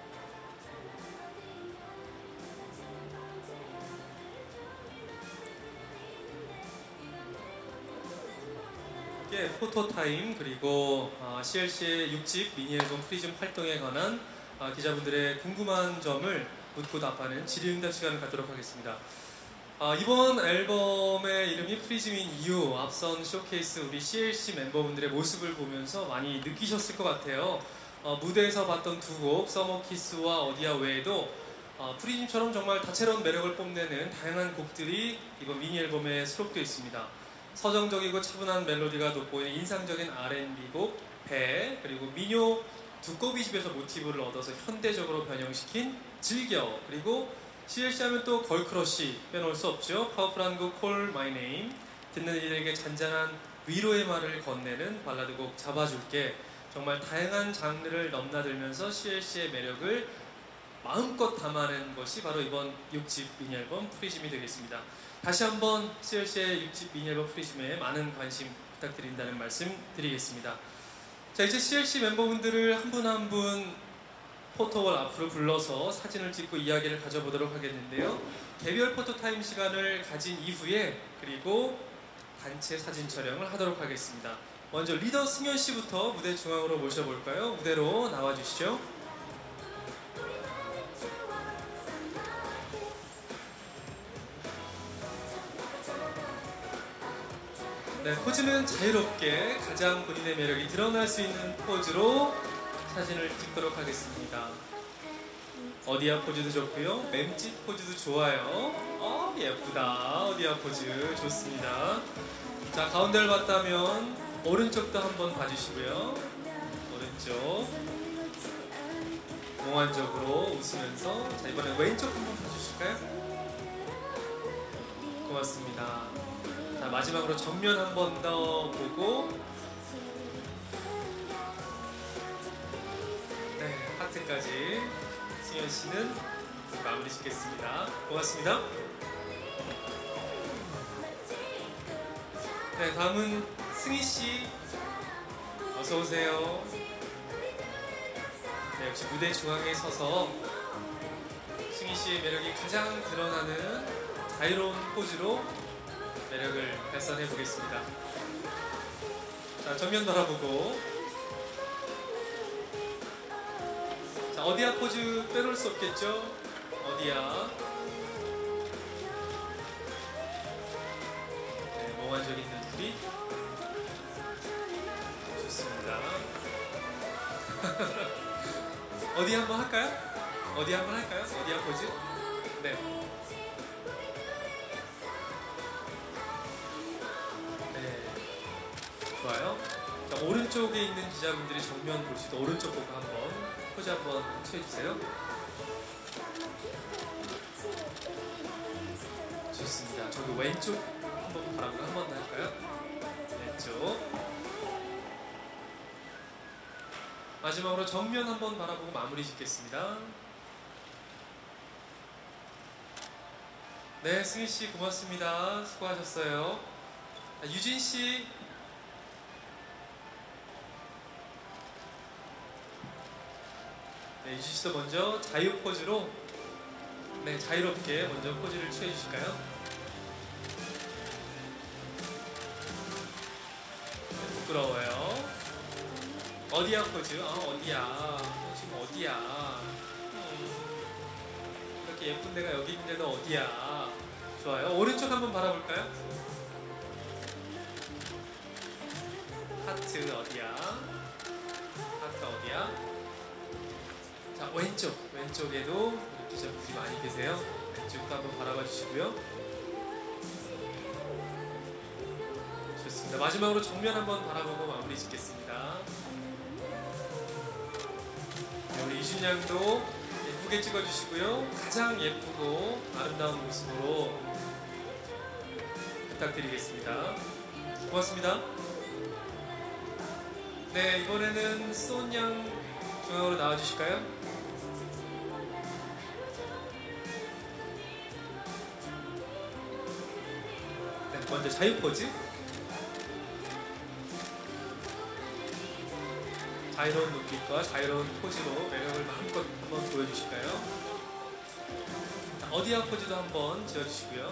포토타임 그리고 어, 씨엘씨의 육 집 미니 앨범 프리즘 활동에 관한 어, 기자분들의 궁금한 점을 묻고 답하는 질의응답 시간을 갖도록 하겠습니다. 어, 이번 앨범의 이름이 프리즘인 이유, 앞선 쇼케이스 우리 씨엘씨 멤버분들의 모습을 보면서 많이 느끼셨을 것 같아요. 어, 무대에서 봤던 두 곡 서머키스와 어디야 외에도 어, 프리즘처럼 정말 다채로운 매력을 뽐내는 다양한 곡들이 이번 미니 앨범에 수록되어 있습니다. 서정적이고 차분한 멜로디가 돋보이는 인상적인 알앤비 곡 배, 그리고 민요 두꺼비집에서 모티브를 얻어서 현대적으로 변형시킨 즐겨, 그리고 씨엘씨 하면 또 걸크러쉬 빼놓을 수 없죠. 파워풀한 곡 Call My Name, 듣는 이들에게 잔잔한 위로의 말을 건네는 발라드곡 잡아줄게. 정말 다양한 장르를 넘나들면서 씨엘씨의 매력을 마음껏 담아낸 것이 바로 이번 육 집 미니 앨범 프리즘이 되겠습니다. 다시 한번 씨엘씨의 육 집 미니 앨범 프리즘에 많은 관심 부탁드린다는 말씀 드리겠습니다. 자, 이제 씨엘씨 멤버분들을 한 분 한 분 포토월 앞으로 불러서 사진을 찍고 이야기를 가져보도록 하겠는데요. 개별 포토타임 시간을 가진 이후에 그리고 단체 사진 촬영을 하도록 하겠습니다. 먼저 리더 승현 씨부터 무대 중앙으로 모셔볼까요? 무대로 나와주시죠. 네, 포즈는 자유롭게 가장 본인의 매력이 드러날 수 있는 포즈로 사진을 찍도록 하겠습니다. 어디야 포즈도 좋고요. 맴짓 포즈도 좋아요. 어, 예쁘다. 어디야 포즈 좋습니다. 자, 가운데를 봤다면 오른쪽도 한번 봐주시고요. 오른쪽 몽환적으로 웃으면서, 자, 이번엔 왼쪽 한번 봐주실까요? 고맙습니다. 자, 마지막으로 정면 한 번 더 보고, 네, 하트까지 승현 씨는 마무리 짓겠습니다. 고맙습니다. 네, 다음은 승희 씨, 어서 오세요. 네, 역시 무대 중앙에 서서 승희 씨의 매력이 가장 드러나는 자유로운 포즈로 매력을 발산해 보겠습니다. 자, 정면 바라보고, 자, 어디야 포즈 빼놓을 수 없겠죠? 어디야. 네, 몽환적인 눈빛 좋습니다. 어디 한번 할까요? 어디 한번 할까요? 어디야 포즈? 네. 네. 좋아요. 자, 오른쪽에 있는 기자분들이 정면 보시고 오른쪽 보고 한번 포즈 한번 취해주세요. 좋습니다. 저기 왼쪽 한번 바라보고 한 번 더 할까요? 왼쪽. 마지막으로 정면 한번 바라보고 마무리 짓겠습니다. 네, 승희씨 고맙습니다. 수고하셨어요. 유진씨. 네, 유진씨도 먼저 자유 포즈로 네, 자유롭게 먼저 포즈를 취해주실까요? 네, 부끄러워요. 어디야 포즈? 아, 어디야? 지금 어디야? 음, 이렇게 예쁜 데가 여기 있는데도 어디야? 좋아요. 오른쪽 한번 바라볼까요? 하트 어디야? 하트 어디야? 자, 왼쪽. 왼쪽에도 우리 기자분들이 많이 계세요. 왼쪽도 한번 바라봐 주시고요. 좋습니다. 마지막으로 정면 한번 바라보고 마무리 짓겠습니다. 네, 우리 이준 양도 예쁘게 찍어주시고요. 가장 예쁘고 아름다운 모습으로 부탁드리겠습니다. 고맙습니다. 네, 이번에는 쏜양 중앙으로 나와주실까요? 네, 먼저 자유 포즈. 자유로운 눈빛과 자유로운 포즈로 매력을 마음껏 한번 보여주실까요? 자, 어디야 포즈도 한번 지어주시고요.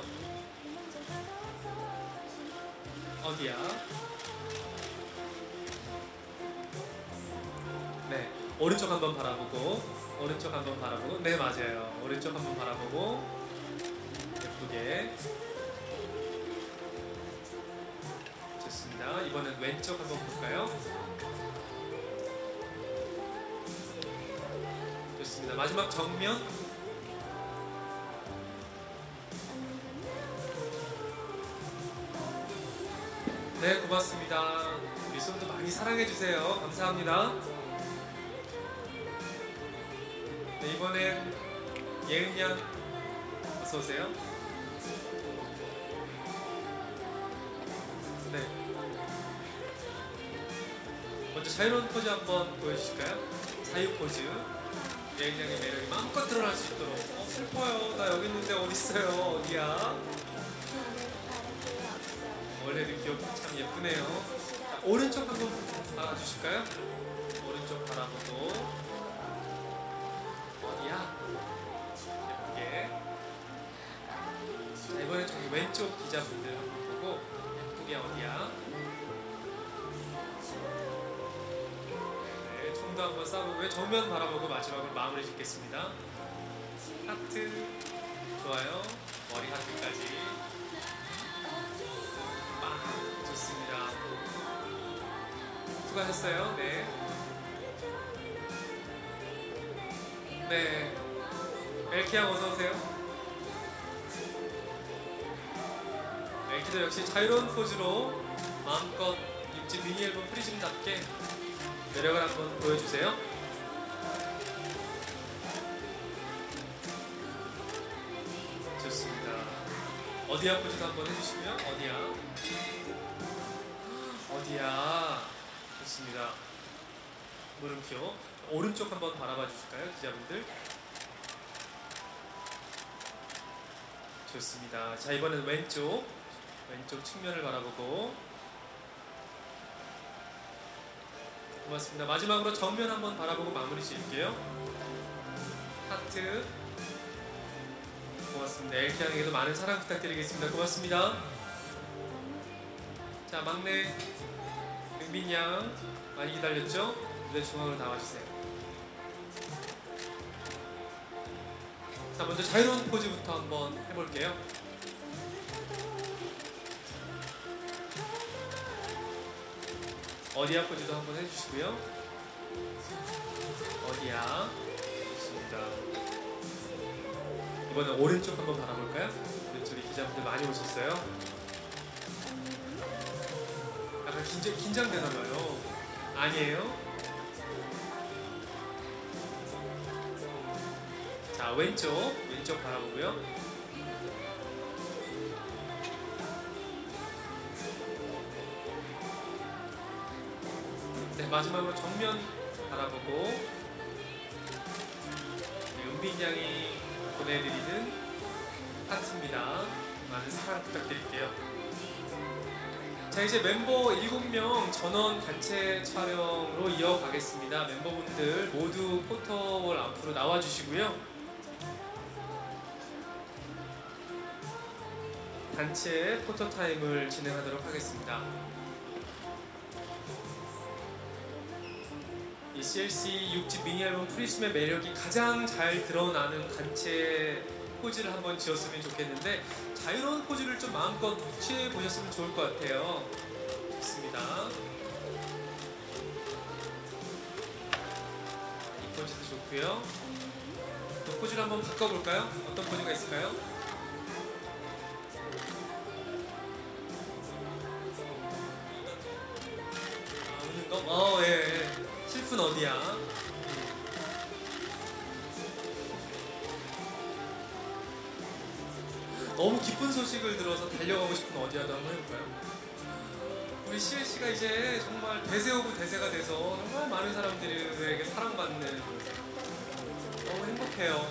어디야? 네, 오른쪽 한번 바라보고 오른쪽 한번 바라보고 네, 맞아요. 오른쪽 한번 바라보고 예쁘게. 좋습니다. 이번엔 왼쪽 한번 볼까요? 좋습니다. 마지막 정면. 네, 고맙습니다. 우리 솜도 많이 사랑해주세요. 감사합니다. 네, 이번엔 예은 양 어서오세요. 네. 먼저 자유로운 포즈 한번 보여주실까요? 자유 포즈. 예은 양의 매력이 마음껏 드러날 수 있도록. 어, 슬퍼요. 나 여기 있는데 어딨어요? 어디야? 원래도 귀엽고 참 예쁘네요. 자, 오른쪽 한번 바라주실까요? 오른쪽 바라보고 어디야? 예쁘게. 자, 이번엔 저기 왼쪽 기자분들 한번 보고 예쁘게 어디야? 네, 총도 한번 쏴보고요. 정면 바라보고 마지막으로 마무리 짓겠습니다. 하트 좋아요. 머리 하트까지. 아, 좋습니다. 수고하셨어요. 네. 네. 엘키양 어서오세요. 엘키도 역시 자유로운 포즈로 마음껏 육지 미니 앨범 프리즘답게 매력을 한번 보여주세요. 좋습니다. 어디야 포즈도 한번 해주시고요. 어디야? 어디야? 좋습니다. 물음표. 오른쪽 한번 바라봐 주실까요? 기자분들. 좋습니다. 자, 이번엔 왼쪽. 왼쪽 측면을 바라보고. 고맙습니다. 마지막으로 정면 한번 바라보고 마무리 지을게요. 하트. 고맙습니다. 엘키양에게도 많은 사랑 부탁드리겠습니다. 고맙습니다. 자, 막내 은빈 양 많이 기다렸죠? 무대 중앙으로 나와주세요. 자, 먼저 자유로운 포즈부터 한번 해볼게요. 어디야 포즈도 한번 해주시고요. 어디야? 좋습니다. 좋습니다. 이번엔 오른쪽 한번 바라볼까요? 오른쪽에 기자분들 많이 오셨어요. 약간 긴장, 긴장되나봐요. 아니에요? 자, 왼쪽, 왼쪽 바라보고요. 네, 마지막으로 정면 바라보고 네, 은빈 양이 보내드리는 하트입니다. 많은 사랑 부탁드릴게요. 자, 이제 멤버 일곱 명 전원 단체 촬영으로 이어가겠습니다. 멤버분들 모두 포토월 앞으로 나와주시고요. 단체 포토타임을 진행하도록 하겠습니다. 이 씨엘씨 육 집 미니 앨범 프리즘의 매력이 가장 잘 드러나는 단체 포즈를 한번 지었으면 좋겠는데 자유로운 포즈를 좀 마음껏 취해 보셨으면 좋을 것 같아요. 좋습니다. 이 포즈도 좋고요. 또 포즈를 한번 바꿔볼까요? 어떤 포즈가 있을까요? 아, 웃는 거? 어, 예, 예. 슬픈 어디야? 너무 기쁜 소식을 들어서 달려가고 싶은 어디야도 한번 해볼까요? 우리 씨엘씨가 이제 정말 대세 오브 대세가 돼서 정말 많은 사람들에게 사랑받는 너무 행복해요.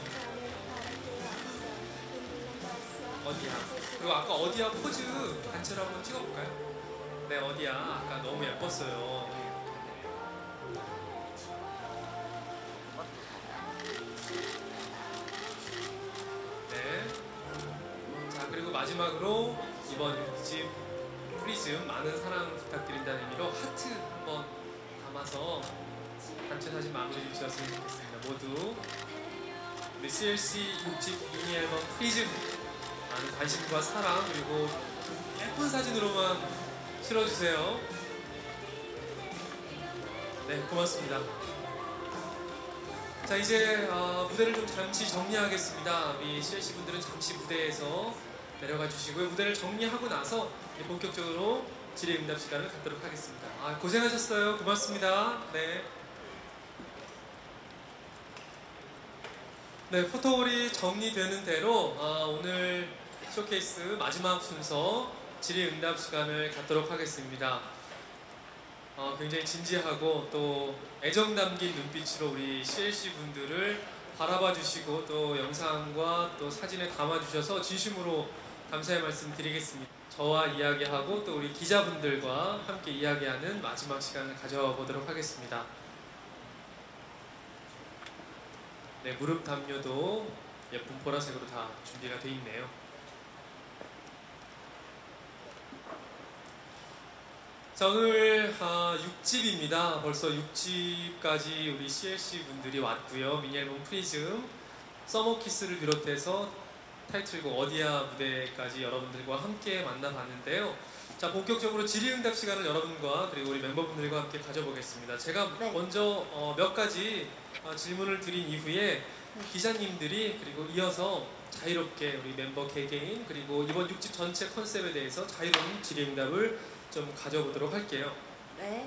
어디야? 그리고 아까 어디야 포즈 단체로 한번 찍어볼까요? 네, 어디야? 아까 너무 예뻤어요. 마지막으로 이번 육 집 프리즘 많은 사랑 부탁드린다는 의미로 하트 한번 담아서 단체 사진 마무리 주셨으면 좋겠습니다. 모두 우리 씨엘씨 육 집 미니 앨범 프리즘 많은 관심과 사랑 그리고 예쁜 사진으로만 실어주세요. 네, 고맙습니다. 자, 이제 어, 무대를 좀 잠시 정리하겠습니다. 우리 씨엘씨 분들은 잠시 무대에서 내려가 주시고요. 무대를 정리하고 나서 본격적으로 질의응답 시간을 갖도록 하겠습니다. 아, 고생하셨어요. 고맙습니다. 네. 네, 포토홀이 정리되는 대로 아, 오늘 쇼케이스 마지막 순서 질의응답 시간을 갖도록 하겠습니다. 어, 굉장히 진지하고 또 애정 담긴 눈빛으로 우리 씨엘씨 분들을 바라봐 주시고 또 영상과 또 사진에 담아 주셔서 진심으로 감사의 말씀 드리겠습니다. 저와 이야기하고 또 우리 기자분들과 함께 이야기하는 마지막 시간을 가져보도록 하겠습니다. 네, 무릎 담요도 예쁜 보라색으로 다 준비가 되어 있네요. 자, 오늘 아, 육 집입니다. 벌써 육 집까지 우리 씨엘씨 분들이 왔고요. 미니 앨범 프리즘, 서머키스를 비롯해서 타이틀곡 어디야 무대까지 여러분들과 함께 만나봤는데요. 자, 본격적으로 질의응답 시간을 여러분과 그리고 우리 멤버분들과 함께 가져보겠습니다. 제가 네. 먼저 어, 몇 가지 어, 질문을 드린 이후에 네. 기자님들이 그리고 이어서 자유롭게 우리 멤버 개개인 그리고 이번 육 집 전체 컨셉에 대해서 자유로운 질의응답을 좀 가져보도록 할게요. 네.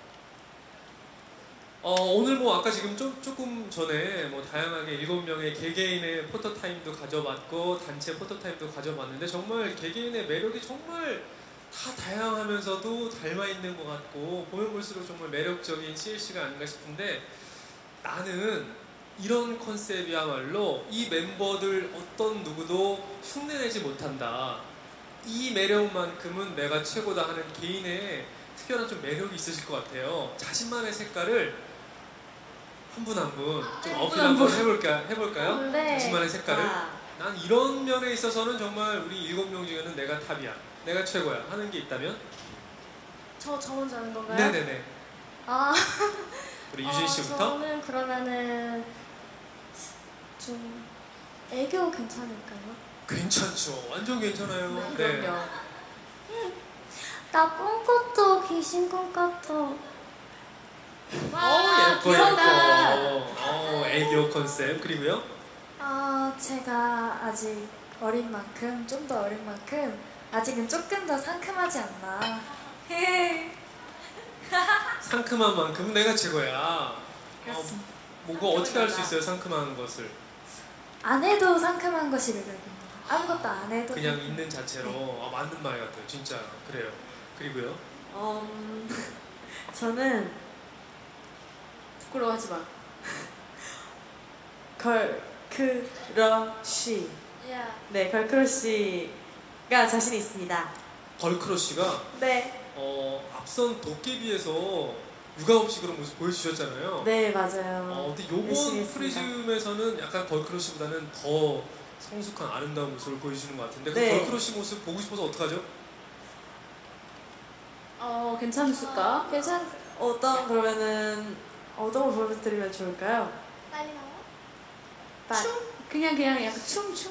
어, 오늘 뭐 아까 지금 좀, 조금 전에 뭐 다양하게 일곱 명의 개개인의 포토타임도 가져봤고 단체 포토타임도 가져봤는데 정말 개개인의 매력이 정말 다 다양하면서도 닮아있는 것 같고 보면 볼수록 정말 매력적인 씨엘씨가 아닌가 싶은데 나는 이런 컨셉이야말로 이 멤버들 어떤 누구도 흉내내지 못한다. 이 매력만큼은 내가 최고다 하는 개인의 특별한 좀 매력이 있으실 것 같아요. 자신만의 색깔을 한 분 한 분 좀 어필 한번 해볼까, 해볼까요? 네. 자신만의 색깔을. 아. 난 이런 면에 있어서는 정말 우리 일곱 명 중에는 내가 탑이야. 내가 최고야. 하는 게 있다면? 저, 저 먼저 하는 건가요? 네네네. 아. 우리 유진 씨부터. 어, 저는 그러면은 좀 애교 괜찮을까요? 괜찮죠. 완전 괜찮아요. 네, 그럼요. 나 꿈꿨어, 귀신 꿈꿨어. 어, 예뻐, 예뻐. 어, 애교 컨셉. 그리고요? 어, 제가 아직 어린 만큼, 좀 더 어린 만큼 아직은 조금 더 상큼하지 않나. 상큼한 만큼 내가 최고야. 그렇습니다. 어, 뭐가 어떻게 할 수 있어요, 상큼한 것을? 안 해도 상큼한 것이 매력입니다. 아무것도 안 해도 그냥 상큼. 있는 자체로. 아, 맞는 말 같아요. 진짜 그래요. 그리고요? 음, 저는 부끄러워하지 마. 걸크러쉬. 야. 네, 걸크러쉬가 자신 있습니다. 걸크러쉬가 네. 어, 앞선 도깨비에서 유감없이 그런 모습 보여주셨잖아요. 네, 맞아요. 어, 근데 열심히 요번 했습니다. 프리즘에서는 약간 걸크러쉬보다는 더 성숙한 아름다운 모습을 보여주시는 것 같은데 그 네. 걸크러쉬 모습 보고 싶어서 어떡하죠? 어, 괜찮을까? 괜찮. 어떤 그러면은 어떤 걸 보여드리면 좋을까요? 빨리 나와. 딱. 그냥 그냥 약간 춤춤.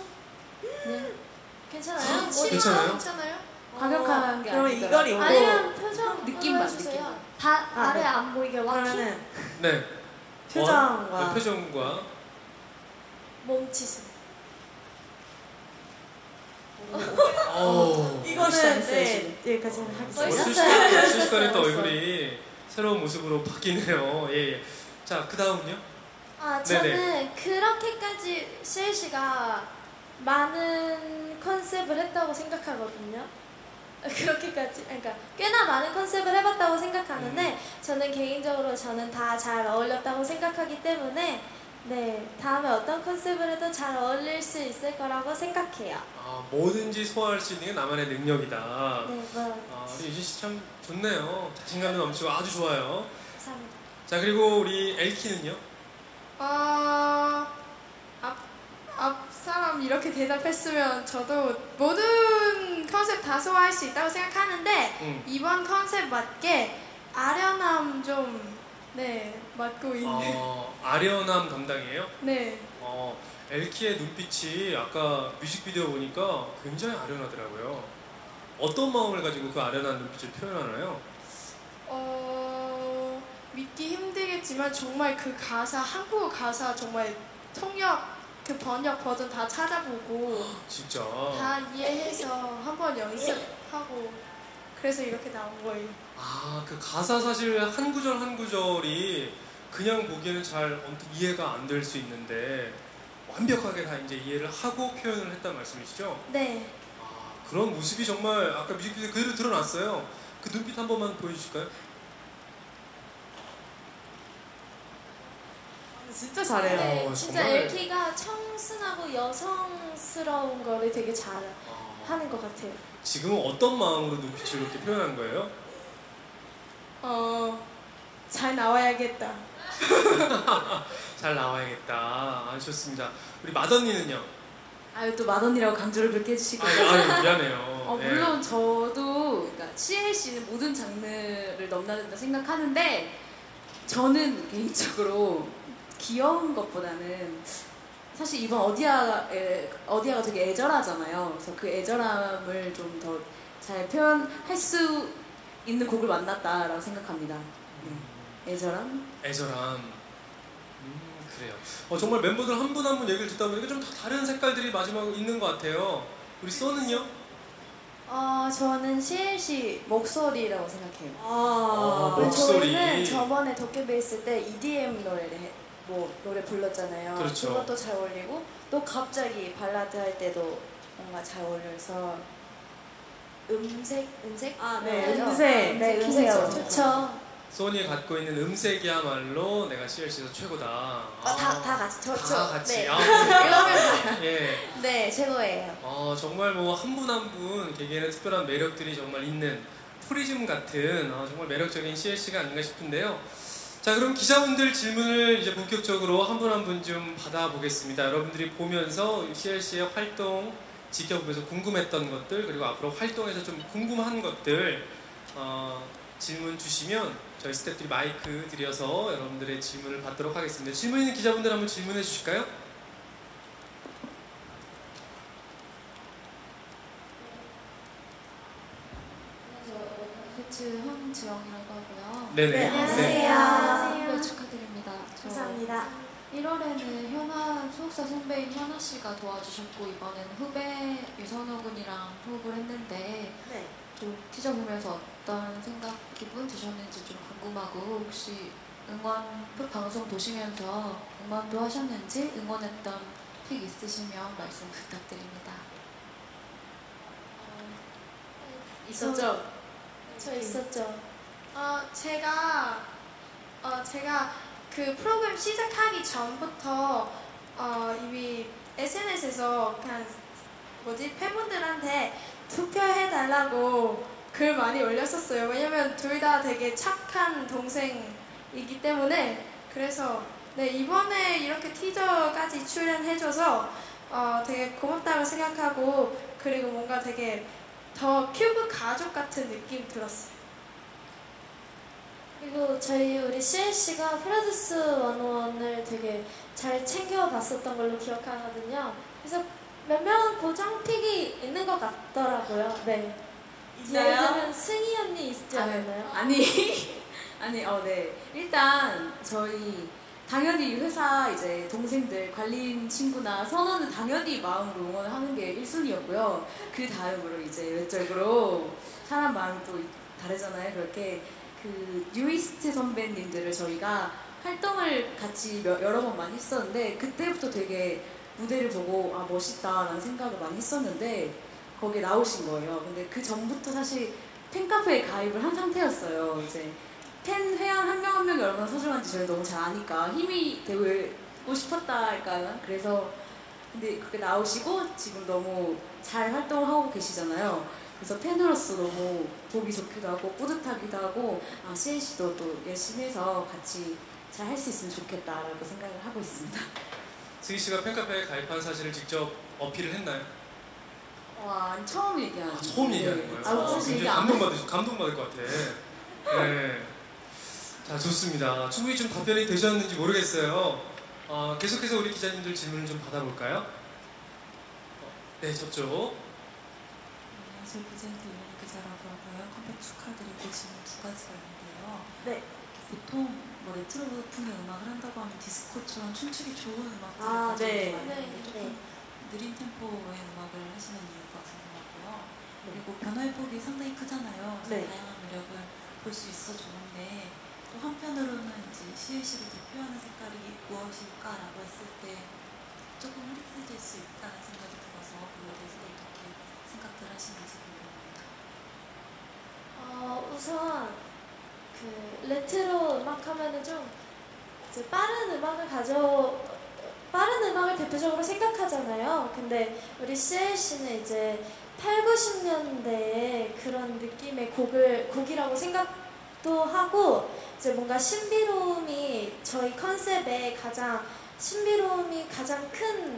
괜찮아요? 어, 괜찮아요? 괜찮아요? 과격한 게 그러면 아니더라도. 이걸 입고 아니면 표정 느낌 봐, 보여주세요. 느낌 봐. 다 아, 아래 네. 안 보이게 와키 그러면은 네. 표정과 원, 네, 표정과 몸치수. 어, 이거는 했어요, 네, 여기까지 어, 하겠습니다. 순식간에, 순식간에 또 얼굴이 새로운 모습으로 바뀌네요. 예, 예. 자, 그 다음은요? 아, 저는 그렇게까지 씨엘씨가 많은 컨셉을 했다고 생각하거든요. 그렇게까지, 그러니까 꽤나 많은 컨셉을 해봤다고 생각하는데 음. 저는 개인적으로 저는 다 잘 어울렸다고 생각하기 때문에 네 다음에 어떤 컨셉을 해도 잘 어울릴 수 있을 거라고 생각해요. 아, 뭐든지 소화할 수 있는 게 나만의 능력이다. 네, 뭐 아, 우리 유진 씨 참 좋네요. 자신감이 넘치고 아주 좋아요. 감사합니다. 자, 그리고 우리 엘키는요? 어, 앞, 앞 사람 이렇게 대답했으면 저도 모든 컨셉 다 소화할 수 있다고 생각하는데 음. 이번 컨셉 맞게 아련함 좀 네, 맡고 있는 어, 아련함 담당이에요? 네. 어, 엘키의 눈빛이 아까 뮤직비디오 보니까 굉장히 아련하더라고요. 어떤 마음을 가지고 그 아련한 눈빛을 표현하나요? 어, 믿기 힘들겠지만 정말 그 가사, 한국어 가사 정말 통역, 그 번역 버전 다 찾아보고 진짜. 다 이해해서 한번 연습하고 그래서 이렇게 나온 거예요. 아, 그 가사 사실 한 구절 한 구절이 그냥 보기에는 잘 언뜻 이해가 안 될 수 있는데 완벽하게 다 이제 이해를 하고 표현을 했단 말씀이시죠? 네. 아, 그런 모습이 정말 아까 뮤직비디오 그대로 드러났어요. 그 눈빛 한 번만 보여주실까요? 진짜 잘해요. 네, 어, 진짜 정말. 엘키가 청순하고 여성스러운 거를 되게 잘 아, 하는 것 같아요. 지금은 어떤 마음으로 눈빛을 이렇게 표현한 거예요? 어, 잘 나와야겠다. 잘 나와야겠다. 아, 좋습니다. 우리 마더니는요? 아유 또 맏언니라고 강조를 그렇게 해주시고. 아유, 아유 미안해요. 어, 예. 물론 저도 그러니까 씨엘씨는 모든 장르를 넘나든다 생각하는데 저는 개인적으로 귀여운 것보다는 사실 이번 어디아에, 어디아가 되게 애절하잖아요. 그래서 그 애절함을 좀 더 잘 표현할 수 있는 곡을 만났다라고 생각합니다. 네. 애절함? 애절함. 음, 그래요. 어, 정말 멤버들 한 분 한 분 얘기를 듣다 보니까 좀 다 다른 색깔들이 마지막에 있는 것 같아요. 우리 써는요? 어, 저는 씨엘씨 목소리라고 생각해요. 어, 아, 목소리. 저희는 저번에 도깨비 있을 때 이디엠 노래를 해, 뭐 노래 불렀잖아요. 그렇죠. 그것도 잘 어울리고 또 갑자기 발라드 할 때도 뭔가 잘 어울려서 음색 음색 아, 네. 그죠? 음색. 네, 음색이죠. 음색이요. 좋죠. 소니 갖고 있는 음색이야말로 내가 씨엘씨에서 최고다. 아, 다, 다 같이 저, 다 저, 같이. 네. 아, 이러면 예. 네, 최고예요. 어, 정말 뭐 한 분 한 분 개개인의 특별한 매력들이 정말 있는 프리즘 같은 어, 정말 매력적인 씨엘씨가 아닌가 싶은데요. 자, 그럼 기자분들 질문을 이제 본격적으로 한 분 한 분 좀 받아보겠습니다. 여러분들이 보면서 씨엘씨의 활동 지켜보면서 궁금했던 것들, 그리고 앞으로 활동에서 좀 궁금한 것들 어, 질문 주시면 저희 스태프들이 마이크 드려서 여러분들의 질문을 받도록 하겠습니다. 질문 있는 기자분들 한번 질문해 주실까요? 배츠 황지영이라고 하고요. 네네. 네, 네. 안녕하세요. 네, 축하드립니다. 저 감사합니다. 일월에는 현아 소속사 선배인 현아 씨가 도와주셨고 이번에는 후배 유선호 군이랑 호흡을 했는데 네. 좀 티저 보면서 어떤 생각, 기분 드셨는지 좀 궁금하고 혹시 응원 방송 보시면서 응원도 하셨는지 응원했던 픽 있으시면 말씀 부탁드립니다. 있었죠? 저 있었죠. 어, 제가 어, 제가 그 프로그램 시작하기 전부터 어, 이미 에스엔에스에서 그냥 뭐지 팬분들한테 투표해달라고 글 많이 올렸었어요. 왜냐면 둘 다 되게 착한 동생이기 때문에. 그래서 네, 이번에 이렇게 티저까지 출연해줘서 어, 되게 고맙다고 생각하고, 그리고 뭔가 되게 더 큐브 가족 같은 느낌 들었어요. 그리고 저희 우리 씨엘씨가 프로듀스 백일을 되게 잘 챙겨봤었던 걸로 기억하거든요. 그래서 몇 명 고정 픽이 있는 것 같더라고요. 네. 예를 들면 승희 언니 있지 않았나요? 아니, 아니, 어, 네. 일단 저희 당연히 회사 이제 동생들, 관리인 친구나 선호는 당연히 마음으로 응원을 하는 게 일 순위였고요. 그 다음으로 이제 외적으로 사람 마음이 또 다르잖아요. 그렇게 그 뉴이스트 선배님들을 저희가 활동을 같이 여러 번 많이 했었는데 그때부터 되게 무대를 보고 아 멋있다라는 생각을 많이 했었는데 거기에 나오신 거예요. 근데 그 전부터 사실 팬카페에 가입을 한 상태였어요. 이제 팬 회원 한 명 한 명이 얼마나 소중한지 저희 너무 잘 아니까 힘이 되고 싶었다 할까요? 그래서 근데 그렇게 나오시고 지금 너무 잘 활동하고 계시잖아요. 그래서 팬으로서 너무 보기 좋기도 하고 뿌듯하기도 하고 아 씨엘씨도 또 열심히 해서 같이 잘 할 수 있으면 좋겠다라고 생각을 하고 있습니다. 승희 씨가 팬카페에 가입한 사실을 직접 어필을 했나요? 와 처음 얘기하는 아, 처음 얘기하는 거예요. 아, 아, 사실 굉장히 감동받을, 감동받을 것 같아. 네. 자, 좋습니다. 충분히 좀 답변이 되셨는지 모르겠어요. 어, 계속해서 우리 기자님들 질문을 좀 받아볼까요? 어, 네, 저쪽. 안녕하세요. 비젠트 이은희 기자라고 하고요. 컴백 축하드리고 질문 두 가지가 있는데요. 네. 보통 뭐 레트로풍의 음악을 한다고 하면 디스코처럼 춤추기 좋은 음악들을 아, 가지고 네. 있는데 네, 조금 네. 느린 템포의 음악을 하시는 이유가 궁금하고요. 그리고 변화의 상당히 크잖아요. 네. 다양한 매력을 볼 수 있어 좋은데 또 한편으로는 이제 씨엘씨를 대표하는 색깔이 무엇일까라고 했을 때 조금 흐릿해질 수 있다는 생각이 들어서 그거에 대해서 어떻게 생각들 하시는지 궁금합니다. 어, 우선 그 레트로 음악 하면은 좀 이제 빠른 음악을 가져 빠른 음악을 대표적으로 생각하잖아요. 근데 우리 씨엘씨는 이제 팔, 구십 년대의 그런 느낌의 곡을 곡이라고 생각도 하고 이제 뭔가 신비로움이 저희 컨셉의 가장 신비로움이 가장 큰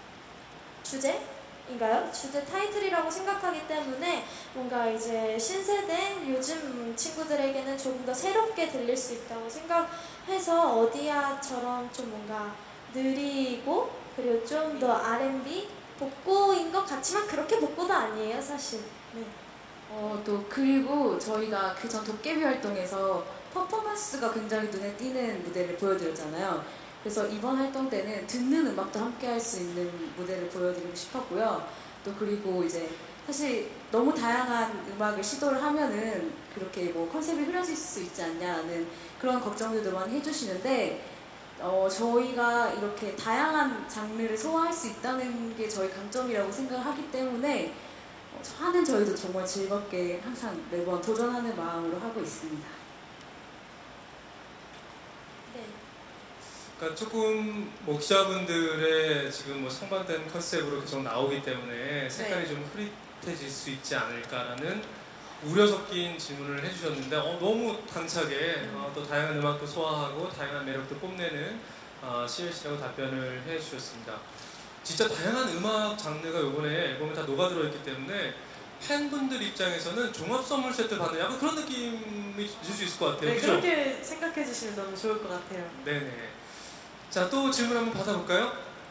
주제인가요? 주제 타이틀이라고 생각하기 때문에 뭔가 이제 신세대 요즘 친구들에게는 조금 더 새롭게 들릴 수 있다고 생각해서 어디야처럼 좀 뭔가 느리고 그리고 좀 더 알앤비 복고인 것 같지만 그렇게 복고도 아니에요 사실. 네. 어, 또 그리고 저희가 그 전 도깨비 활동에서 퍼포먼스가 굉장히 눈에 띄는 무대를 보여드렸잖아요. 그래서 이번 활동 때는 듣는 음악도 함께 할 수 있는 무대를 보여드리고 싶었고요. 또 그리고 이제 사실 너무 다양한 음악을 시도를 하면은 그렇게 뭐 컨셉이 흐려질 수 있지 않냐는 그런 걱정들도 많이 해주시는데 어, 저희가 이렇게 다양한 장르를 소화할 수 있다는 게 저희 강점이라고 생각을 하기 때문에 어, 하는 저희도 정말 즐겁게 항상 매번 도전하는 마음으로 하고 있습니다. 네. 그러니까 조금 뭐 기자분들의 지금 뭐 상반된 컨셉으로 계속 나오기 때문에 색깔이 네. 좀 흐릿해질 수 있지 않을까라는 우려 섞인 질문을 해주셨는데 어, 너무 당차게 어, 또 다양한 음악도 소화하고 다양한 매력도 뽐내는 어, 씨엘씨라고 답변을 해주셨습니다. 진짜 다양한 음악 장르가 이번에 앨범에 다 녹아들어 있기 때문에 팬분들 입장에서는 종합 선물 세트 받는 약간 그런 느낌이 줄 수 있을 것 같아요. 네, 그죠? 그렇게 생각해 주시면 너무 좋을 것 같아요. 네네. 자, 또 질문 한번 받아볼까요?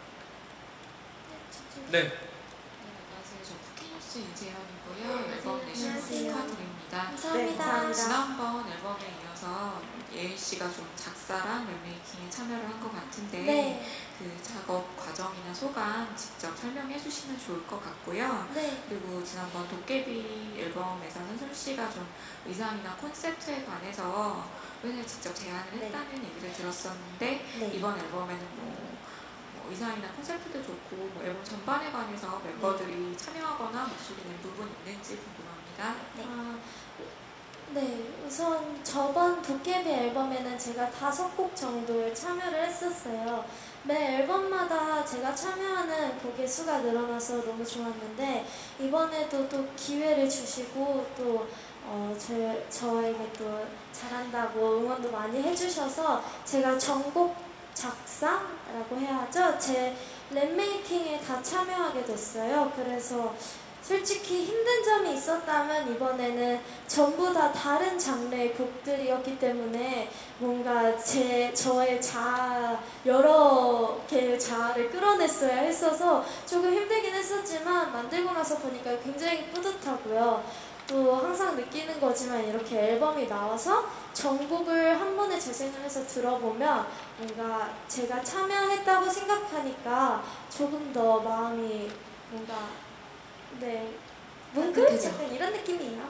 네. 네, 안녕하세요. 저 쿠키뉴스 이재현이고요. 앨범 내신 안녕하세요. 축하드립니다. 감사합니다. 네, 감사합니다. 지난번 앨범에 이어서 예, 예인 씨가 좀 작사랑 랩메이킹에 참여를 한 것 같은데 네. 그 작업 과정이나 소감 직접 설명해 주시면 좋을 것 같고요. 네. 그리고 지난번 도깨비 앨범에서는 솔 씨가 좀 의상이나 콘셉트에 관해서 맨날 직접 제안을 네. 했다는 얘기를 들었었는데 네. 이번 앨범에는 뭐, 뭐 의상이나 콘셉트도 좋고 뭐 앨범 전반에 관해서 멤버들이 참여하거나 목소리 낸 부분 있는지 궁금합니다. 네. 아, 네, 우선 저번 도깨비 앨범에는 제가 다섯 곡 정도를 참여를 했었어요. 매 앨범마다 제가 참여하는 곡의 수가 늘어나서 너무 좋았는데 이번에도 또 기회를 주시고 또 어, 저, 저에게 또 잘한다고 응원도 많이 해주셔서 제가 전곡 작사라고 해야죠. 제 랩메이킹에 다 참여하게 됐어요. 그래서 솔직히 힘든 점이 있었다면 이번에는 전부 다 다른 장르의 곡들이었기 때문에 뭔가 제 저의 자아 여러 개의 자아를 끌어냈어야 했어서 조금 힘들긴 했었지만 만들고 나서 보니까 굉장히 뿌듯하고요. 또 항상 느끼는 거지만 이렇게 앨범이 나와서 전곡을 한 번에 재생을 해서 들어보면 뭔가 제가 참여했다고 생각하니까 조금 더 마음이 뭔가 네, 뭉클? 약간 이런 느낌이에요.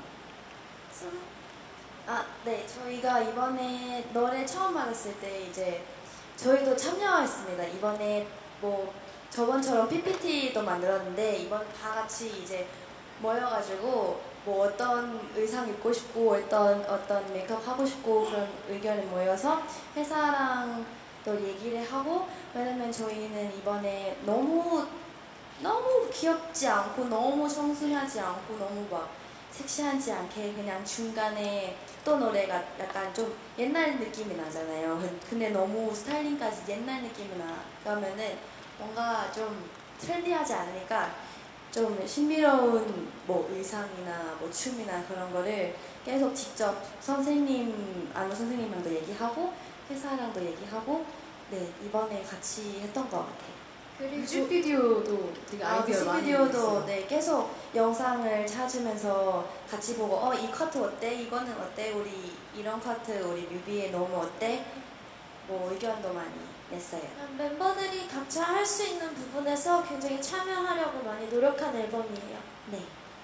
아, 네, 저희가 이번에 노래 처음 받았을 때 이제 저희도 참여했습니다. 이번에 뭐 저번처럼 피피티도 만들었는데 이번 다 같이 이제 모여가지고 뭐 어떤 의상 입고 싶고 어떤 어떤 메이크업 하고 싶고 그런 의견을 모여서 회사랑 또 얘기를 하고 왜냐면 저희는 이번에 너무 너무 귀엽지 않고 너무 청순하지 않고 너무 막 섹시하지 않게 그냥 중간에 또 노래가 약간 좀 옛날 느낌이 나잖아요. 근데 너무 스타일링까지 옛날 느낌이 나가면은 뭔가 좀 트렌디하지 않으니까 좀 신비로운 뭐 의상이나 뭐 춤이나 그런 거를 계속 직접 선생님, 안무 선생님랑도 얘기하고 회사랑도 얘기하고 네 이번에 같이 했던 것 같아요. 그리고 뮤직비디오도 되게 아, 아이디어 많이 뮤직비디오도 있어요. 네 계속 영상을 찾으면서 같이 보고 어 이 커트 어때? 이거는 어때? 우리 이런 커트 우리 뮤비에 너무 어때? 뭐 의견도 많이 냈어요. 멤버들이 각자 할 수 있는 부분에서 굉장히 참여하려고 많이 노력한 앨범이에요. 네.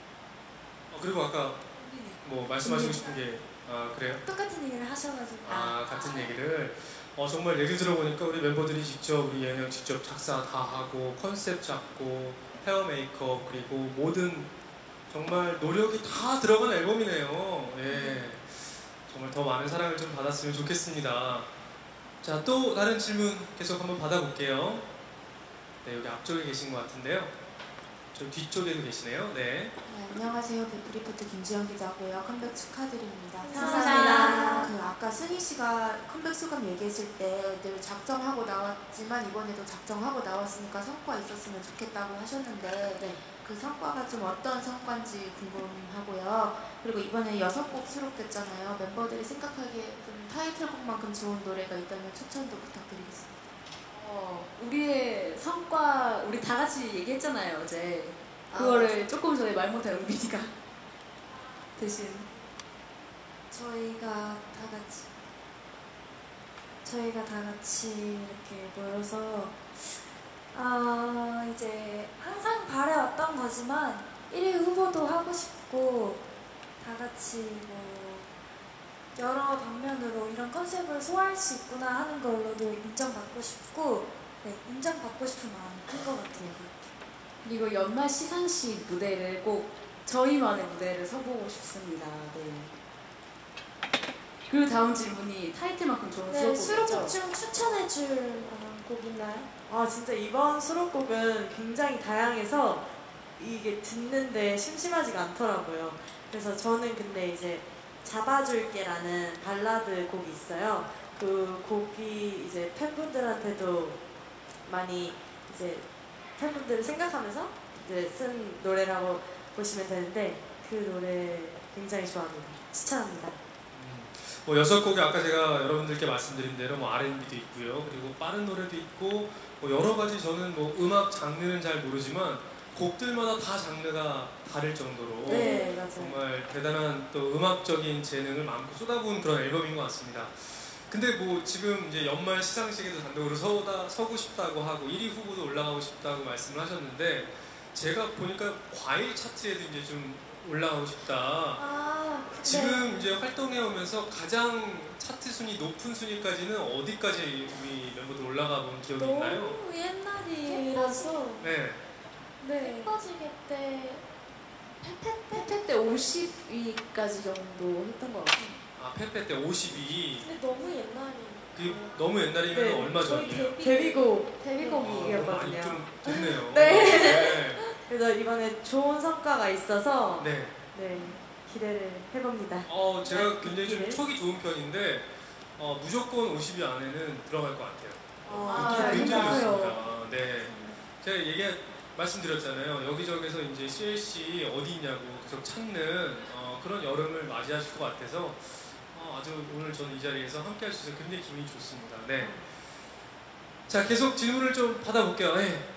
어, 그리고 아까 뭐 말씀하시고 싶은 게 아, 그래요? 똑같은 얘기를 하셔가지고. 아, 같은 얘기를. 어, 정말 얘기를 들어보니까 우리 멤버들이 직접 우리 예능 직접 작사 다 하고 컨셉 잡고 헤어 메이크업 그리고 모든 정말 노력이 다 들어간 앨범이네요. 예. 정말 더 많은 사랑을 좀 받았으면 좋겠습니다. 자, 또 다른 질문 계속 한번 받아볼게요. 네, 여기 앞쪽에 계신 것 같은데요. 저 뒤쪽에도 계시네요. 네. 네, 안녕하세요. 베프리포트 김지영 기자고요. 컴백 축하드립니다. 감사합니다. 그 아까 승희 씨가 컴백 소감 얘기했을 때 늘 작정하고 나왔지만 이번에도 작정하고 나왔으니까 성과 있었으면 좋겠다고 하셨는데 네. 그 성과가 좀 어떤 성과인지 궁금하고요. 그리고 이번에 여섯 곡 수록됐잖아요. 멤버들이 생각하기에 좀 타이틀곡만큼 좋은 노래가 있다면 추천도 부탁드리겠습니다. 어, 우리의 성과 우리 다 같이 얘기했잖아요 어제. 그거를 아, 조금 전에 말 못한 은빈이가 대신 저희가 다 같이 저희가 다 같이 이렇게 모여서 아 이제 항상 바래왔던 거지만 일 위 후보도 하고 싶고 다 같이 뭐 여러 방면으로 이런 컨셉을 소화할 수 있구나 하는 걸로도 인정받고 싶고 네, 인정받고 싶은 마음이 큰 것 같아요. 그리고 연말 시상식 무대를 꼭 저희만의 무대를 서보고 싶습니다. 네. 그리고 다음 질문이 타이틀만큼 좋은 네, 수록곡이죠? 수록곡 중 추천해줄 만한 곡 있나요? 아 진짜 이번 수록곡은 굉장히 다양해서 이게 듣는데 심심하지가 않더라고요. 그래서 저는 근데 이제 잡아줄게라는 발라드 곡이 있어요. 그 곡이 이제 팬분들한테도 많이 이제 팬분들을 생각하면서 이제 쓴 노래라고 보시면 되는데 그 노래 굉장히 좋아합니다. 추천합니다. 뭐 여섯 곡이 아까 제가 여러분들께 말씀드린 대로 뭐 알앤비도 있고요. 그리고 빠른 노래도 있고 뭐 여러 가지 저는 뭐 음악 장르는 잘 모르지만 곡들마다 다 장르가 다를 정도로 네, 맞아요. 정말 대단한 또 음악적인 재능을 마음껏 쏟아부은 그런 앨범인 것 같습니다. 근데 뭐 지금 이제 연말 시상식에도 단독으로 서다, 서고 싶다고 하고 일 위 후보도 올라가고 싶다고 말씀을 하셨는데 제가 보니까 과일 차트에도 이제 좀 올라가고 싶다. 아, 네. 지금 이제 활동해 오면서 가장 차트 순위 높은 순위까지는 어디까지 우리 멤버들 올라가 본 기억이 있나요? 너무 옛날이라서 네. 네. 퍼지게 때 페페 때 오십 위까지 정도 했던 것 같아요. 아, 페페 때 오십이. 근데 너무 옛날이. 그게 너무 옛날이면 네, 얼마 저희 전이에요? 데뷔 데뷔곡 데뷔곡이었거든요. 아, 좀 됐네요. 네. 네. 그래서 이번에 좋은 성과가 있어서 네. 네, 기대를 해봅니다. 어, 제가 굉장히 좀 기대? 촉이 좋은 편인데 어, 무조건 오십 위 안에는 들어갈 것 같아요. 아, 느낌 굉장히 맞아요. 좋습니다. 네. 제가 얘기 말씀드렸잖아요. 여기저기서 이제 씨엘씨 어디 있냐고 계속 찾는 어, 그런 여름을 맞이하실 것 같아서 어, 아주 오늘 저는 이 자리에서 함께 할 수 있어서 굉장히 기분이 좋습니다. 네. 자, 계속 질문을 좀 받아볼게요. 네. 네,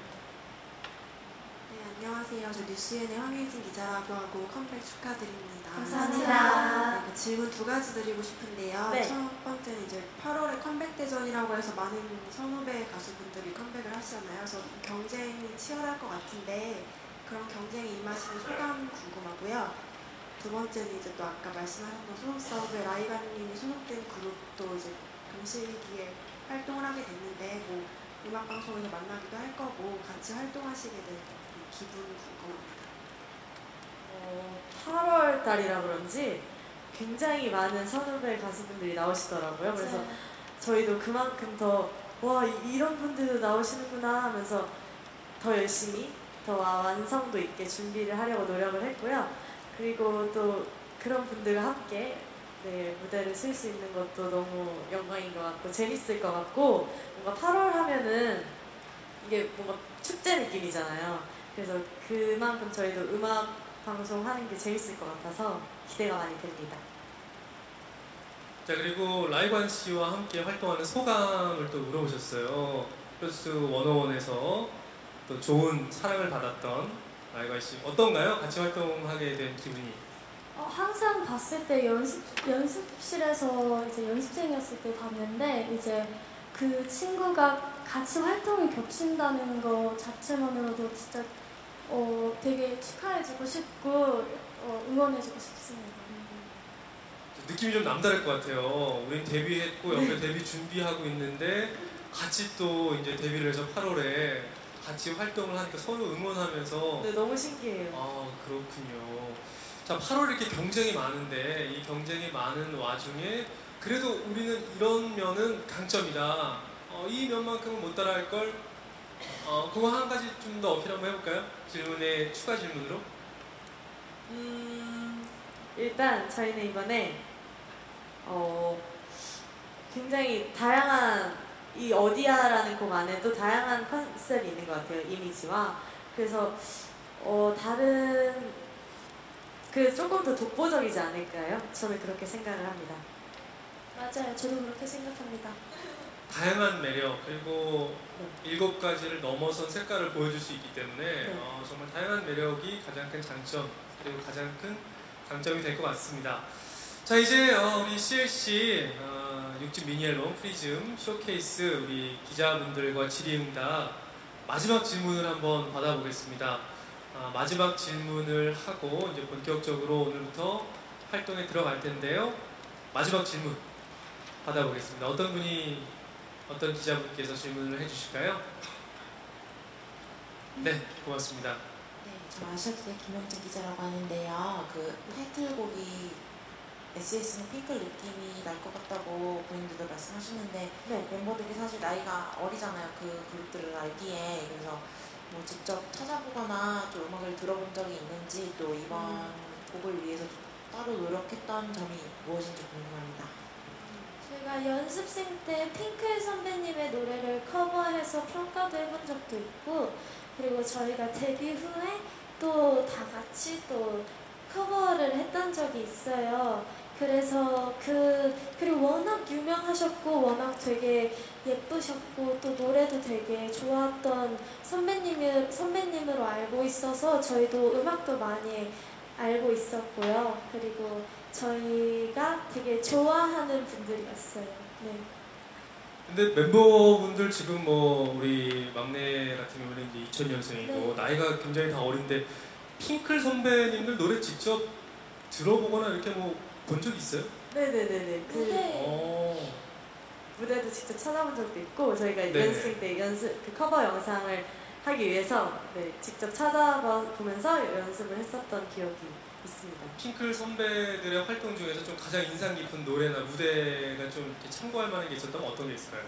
안녕하세요. 저 뉴스엔의 황혜진 기자라고 하고 컴백 축하드립니다. 감사합니다. 네, 그 질문 두 가지 드리고 싶은데요. 네. 첫 번째는 이제 팔월에 컴백 대전이라고 해서 많은 선후배 가수분들이 컴백을 하시잖아요. 그래서 경쟁이 치열할 것 같은데 그런 경쟁에 임하시는 소감 궁금하고요. 두 번째는 이제 또 아까 말씀하셨던 소속사업에 라이가님이 소속된 그룹도 이제 동시기에 활동을 하게 됐는데 뭐 음악 방송에서 만나기도 할 거고 같이 활동하시게 된 기분 궁금합니다. 어, 팔월 달이라 그런지 굉장히 많은 선후배 가수분들이 나오시더라고요. 그래서 맞아요. 저희도 그만큼 더 와 이런 분들도 나오시는구나 하면서 더 열심히 더 완성도 있게 준비를 하려고 노력을 했고요. 그리고 또 그런 분들과 함께 네, 무대를 쓸 수 있는 것도 너무 영광인 것 같고 재밌을 것 같고 뭔가 팔월 하면은 이게 뭔가 축제 느낌이잖아요. 그래서 그만큼 저희도 음악 방송 하는 게 재밌을 것 같아서 기대가 많이 됩니다. 자, 그리고 라이관 씨와 함께 활동하는 소감을 또 물어보셨어요. 플러스 백에서 또 좋은 사랑을 받았던 라이관 씨 어떤가요? 같이 활동하게 된 기분이? 어, 항상 봤을 때 연습 연습실에서 이제 연습생이었을 때 봤는데 이제 그 친구가 같이 활동을 겹친다는 거 자체만으로도 진짜 어, 되게 축하해주고 싶고 어, 응원해주고 싶습니다. 느낌이 좀 남다를 것 같아요. 우린 데뷔했고 옆에 데뷔 준비하고 있는데 같이 또 이제 데뷔를 해서 팔월에 같이 활동을 하니까 서로 응원하면서 네, 너무 신기해요. 아, 그렇군요. 자, 팔월 이렇게 경쟁이 많은데 이 경쟁이 많은 와중에 그래도 우리는 이런 면은 강점이다. 어, 이 면만큼은 못 따라할 걸. 어, 그거 한 가지 좀 더 어필 한번 해볼까요? 질문에 추가 질문으로. 음, 일단 저희는 이번에 어, 굉장히 다양한 이 어디야라는 곡 안에도 다양한 컨셉이 있는 것 같아요. 이미지와. 그래서 어, 다른 그 조금 더 독보적이지 않을까요? 저는 그렇게 생각을 합니다. 맞아요. 저도 그렇게 생각합니다. 다양한 매력 그리고 일곱 가지를 넘어선 색깔을 보여줄 수 있기 때문에 네. 어, 정말 다양한 매력이 가장 큰 장점 그리고 가장 큰 강점이 될 것 같습니다. 자, 이제 어, 우리 씨엘씨 어, 육 집 미니 앨범 프리즘 쇼케이스 우리 기자분들과 질의응답 마지막 질문을 한번 받아보겠습니다. 어, 마지막 질문을 하고 이제 본격적으로 오늘부터 활동에 들어갈 텐데요. 마지막 질문 받아보겠습니다. 어떤 분이 어떤 기자분께서 질문을 해주실까요? 네, 고맙습니다. 네, 저 아시아투데이 김영진 기자라고 하는데요. 그 타이틀곡이 에스에스는 핑클 느낌이 날 것 같다고 본인들도 말씀하셨는데 네. 멤버들이 사실 나이가 어리잖아요. 그 그룹들을 알기에. 그래서 뭐 직접 찾아보거나 좀 음악을 들어본 적이 있는지 또 이번 음. 곡을 위해서 따로 노력했던 점이 무엇인지 궁금합니다. 저희가 연습생 때 핑클 선배님의 노래를 커버해서 평가도 해본 적도 있고 그리고 저희가 데뷔 후에 또 다 같이 또 커버를 했던 적이 있어요. 그래서 그 그리고 워낙 유명하셨고 워낙 되게 예쁘셨고 또 노래도 되게 좋았던 선배님을, 선배님으로 알고 있어서 저희도 음악도 많이 알고 있었고요. 그리고 저희가 되게 좋아하는 분들이었어요. 네. 근데 멤버분들 지금 뭐 우리 막내 같은 경우는 이제 이천 년생이고 네. 나이가 굉장히 다 어린데 핑클 선배님들 노래 직접 들어보거나 이렇게 뭐 본 적 있어요? 네네네네. 그 어. 무대도 직접 찾아본 적도 있고 저희가 네네. 연습생 때 연습 그 커버 영상을 하기 위해서 네, 직접 찾아보면서 연습을 했었던 기억이 있습니다. 핑클 선배들의 활동 중에서 좀 가장 인상 깊은 노래나 무대가 좀 이렇게 참고할 만한 게 있었다면 어떤 게 있을까요?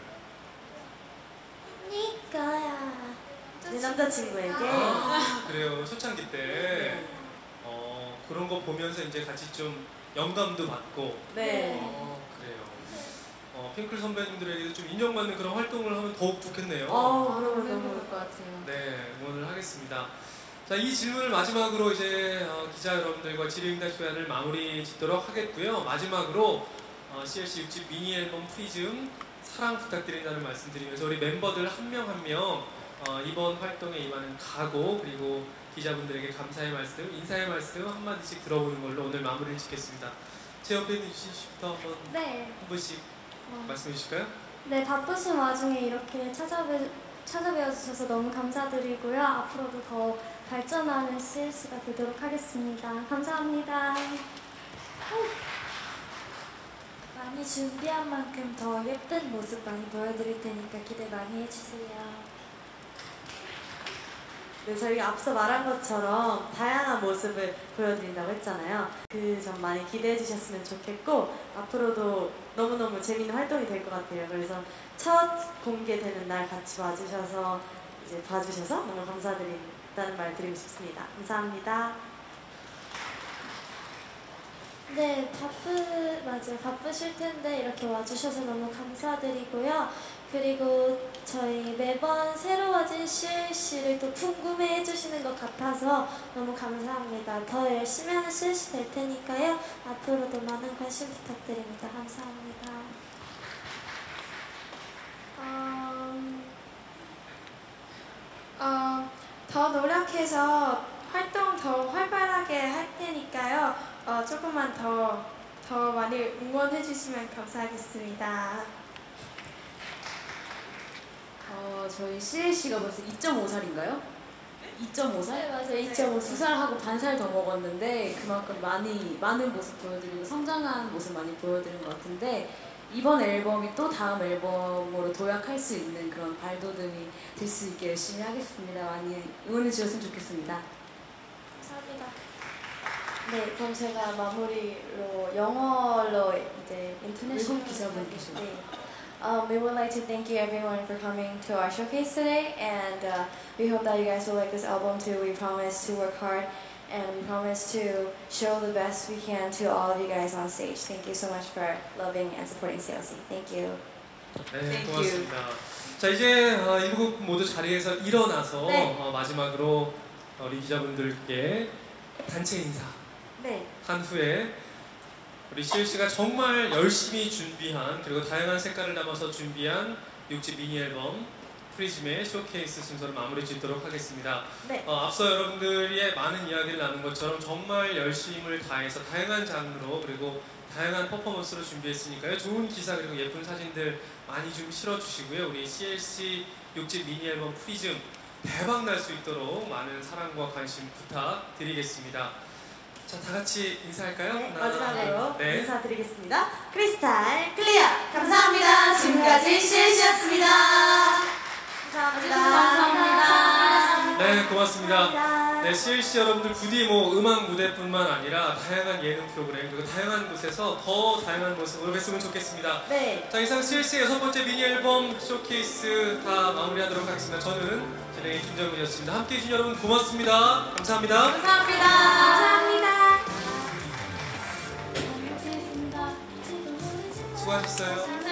니꺼야 내 남자친구에게. 아, 그래요. 초창기 때 네. 어, 그런 거 보면서 이제 같이 좀 영감도 받고. 네. 어, 그래요. 어, 핑클 선배님들에게도 좀 인정받는 그런 활동을 하면 더욱 좋겠네요. 어, 그러면 너무 좋을 것 같아요. 네, 응원을 하겠습니다. 자, 이 질문을 마지막으로 이제 어, 기자 여러분들과 질의응답 시간을 마무리 짓도록 하겠고요. 마지막으로 어, 씨엘씨 육 집 미니 앨범 프리즘 사랑 부탁드린다는 말씀드리면서 우리 멤버들 한 명 한 명 어, 이번 활동에 임하는 각오 그리고 기자분들에게 감사의 말씀, 인사의 말씀 한마디씩 들어보는 걸로 오늘 마무리를 짓겠습니다. 제 옆에 있는 유진 씨부터 한번 네. 한 분씩 어. 말씀해 주실까요? 네, 바쁘신 와중에 이렇게 찾아뵈, 찾아뵈어 주셔서 너무 감사드리고요. 앞으로도 더 발전하는 씨엘씨가 되도록 하겠습니다. 감사합니다. 많이 준비한 만큼 더 예쁜 모습 많이 보여드릴 테니까 기대 많이 해주세요. 네, 저희가 앞서 말한 것처럼 다양한 모습을 보여드린다고 했잖아요. 그 점 많이 기대해 주셨으면 좋겠고 앞으로도 너무너무 재밌는 활동이 될 것 같아요. 그래서 첫 공개되는 날 같이 와주셔서 이제 봐주셔서 너무 감사드린다는 말 드리고 싶습니다. 감사합니다. 네, 바쁘, 맞아요. 바쁘실 텐데 이렇게 와주셔서 너무 감사드리고요. 그리고 저희 매번 새로워진 씨엘씨를 또 궁금해 해주시는 것 같아서 너무 감사합니다. 더 열심히 하는 씨엘씨 될 테니까요. 앞으로도 많은 관심 부탁드립니다. 감사합니다. 음, 어, 더 노력해서 활동 더 활발하게 할 테니까요. 어, 조금만 더, 더 많이 응원해 주시면 감사하겠습니다. 어, 저희 씨엘씨가 벌써 이 점 오 살인가요? 이 점 오 살? 네, 맞아요. 이 점 오 살. 두 살하고 반 살 더 먹었는데 그만큼 많이, 많은 모습 보여드리고 성장한 모습 많이 보여드린 것 같은데 이번 앨범이 또 다음 앨범으로 도약할 수 있는 그런 발돋움이 될 수 있게 열심히 하겠습니다. 많이 응원해 주셨으면 좋겠습니다. 감사합니다. 네, 그럼 제가 마무리로 영어로 이제 인터내셔널 외국 기자분 계시네요. 네. Um, we would like to thank you everyone for coming to our showcase today, and uh, we hope that you guys will like this album too. We promise to work hard, and we promise to show the best we can to all of you guys on stage. Thank you so much for loving and supporting 씨엘씨. Thank you. 네, Thank 고맙습니다. 자, 이제 어, 일곱 분 모두 자리에서 일어나서 네. 어, 마지막으로 우리 기자분들께 단체 인사 네. 한 후에 우리 씨엘씨가 정말 열심히 준비한 그리고 다양한 색깔을 담아서 준비한 육 집 미니 앨범 프리즘의 쇼케이스 순서를 마무리 짓도록 하겠습니다. 네. 어, 앞서 여러분들의 많은 이야기를 나눈 것처럼 정말 열심을 다해서 다양한 장르로 그리고 다양한 퍼포먼스로 준비했으니까요. 좋은 기사 그리고 예쁜 사진들 많이 좀 실어주시고요. 우리 씨엘씨 육 집 미니 앨범 프리즘 대박 날 수 있도록 많은 사랑과 관심 부탁드리겠습니다. 자, 다 같이 인사할까요? 네, 하나, 마지막으로 네. 인사드리겠습니다. 크리스탈 클리어! 감사합니다. 지금까지 씨엘씨였습니다. 감사합니다. 감사합니다. 네, 고맙습니다. 네, 씨엘씨 여러분들 부디 뭐 음악 무대뿐만 아니라 다양한 예능 프로그램 그리고 다양한 곳에서 더 다양한 모습으로 뵀으면 좋겠습니다. 네. 자, 이상 씨엘씨의 여섯 번째 미니 앨범 쇼케이스 다 마무리하도록 하겠습니다. 저는 진행의 김정민이었습니다. 함께해 주신 여러분 고맙습니다. 감사합니다. 감사합니다. 감사합니다. 수고하셨어요.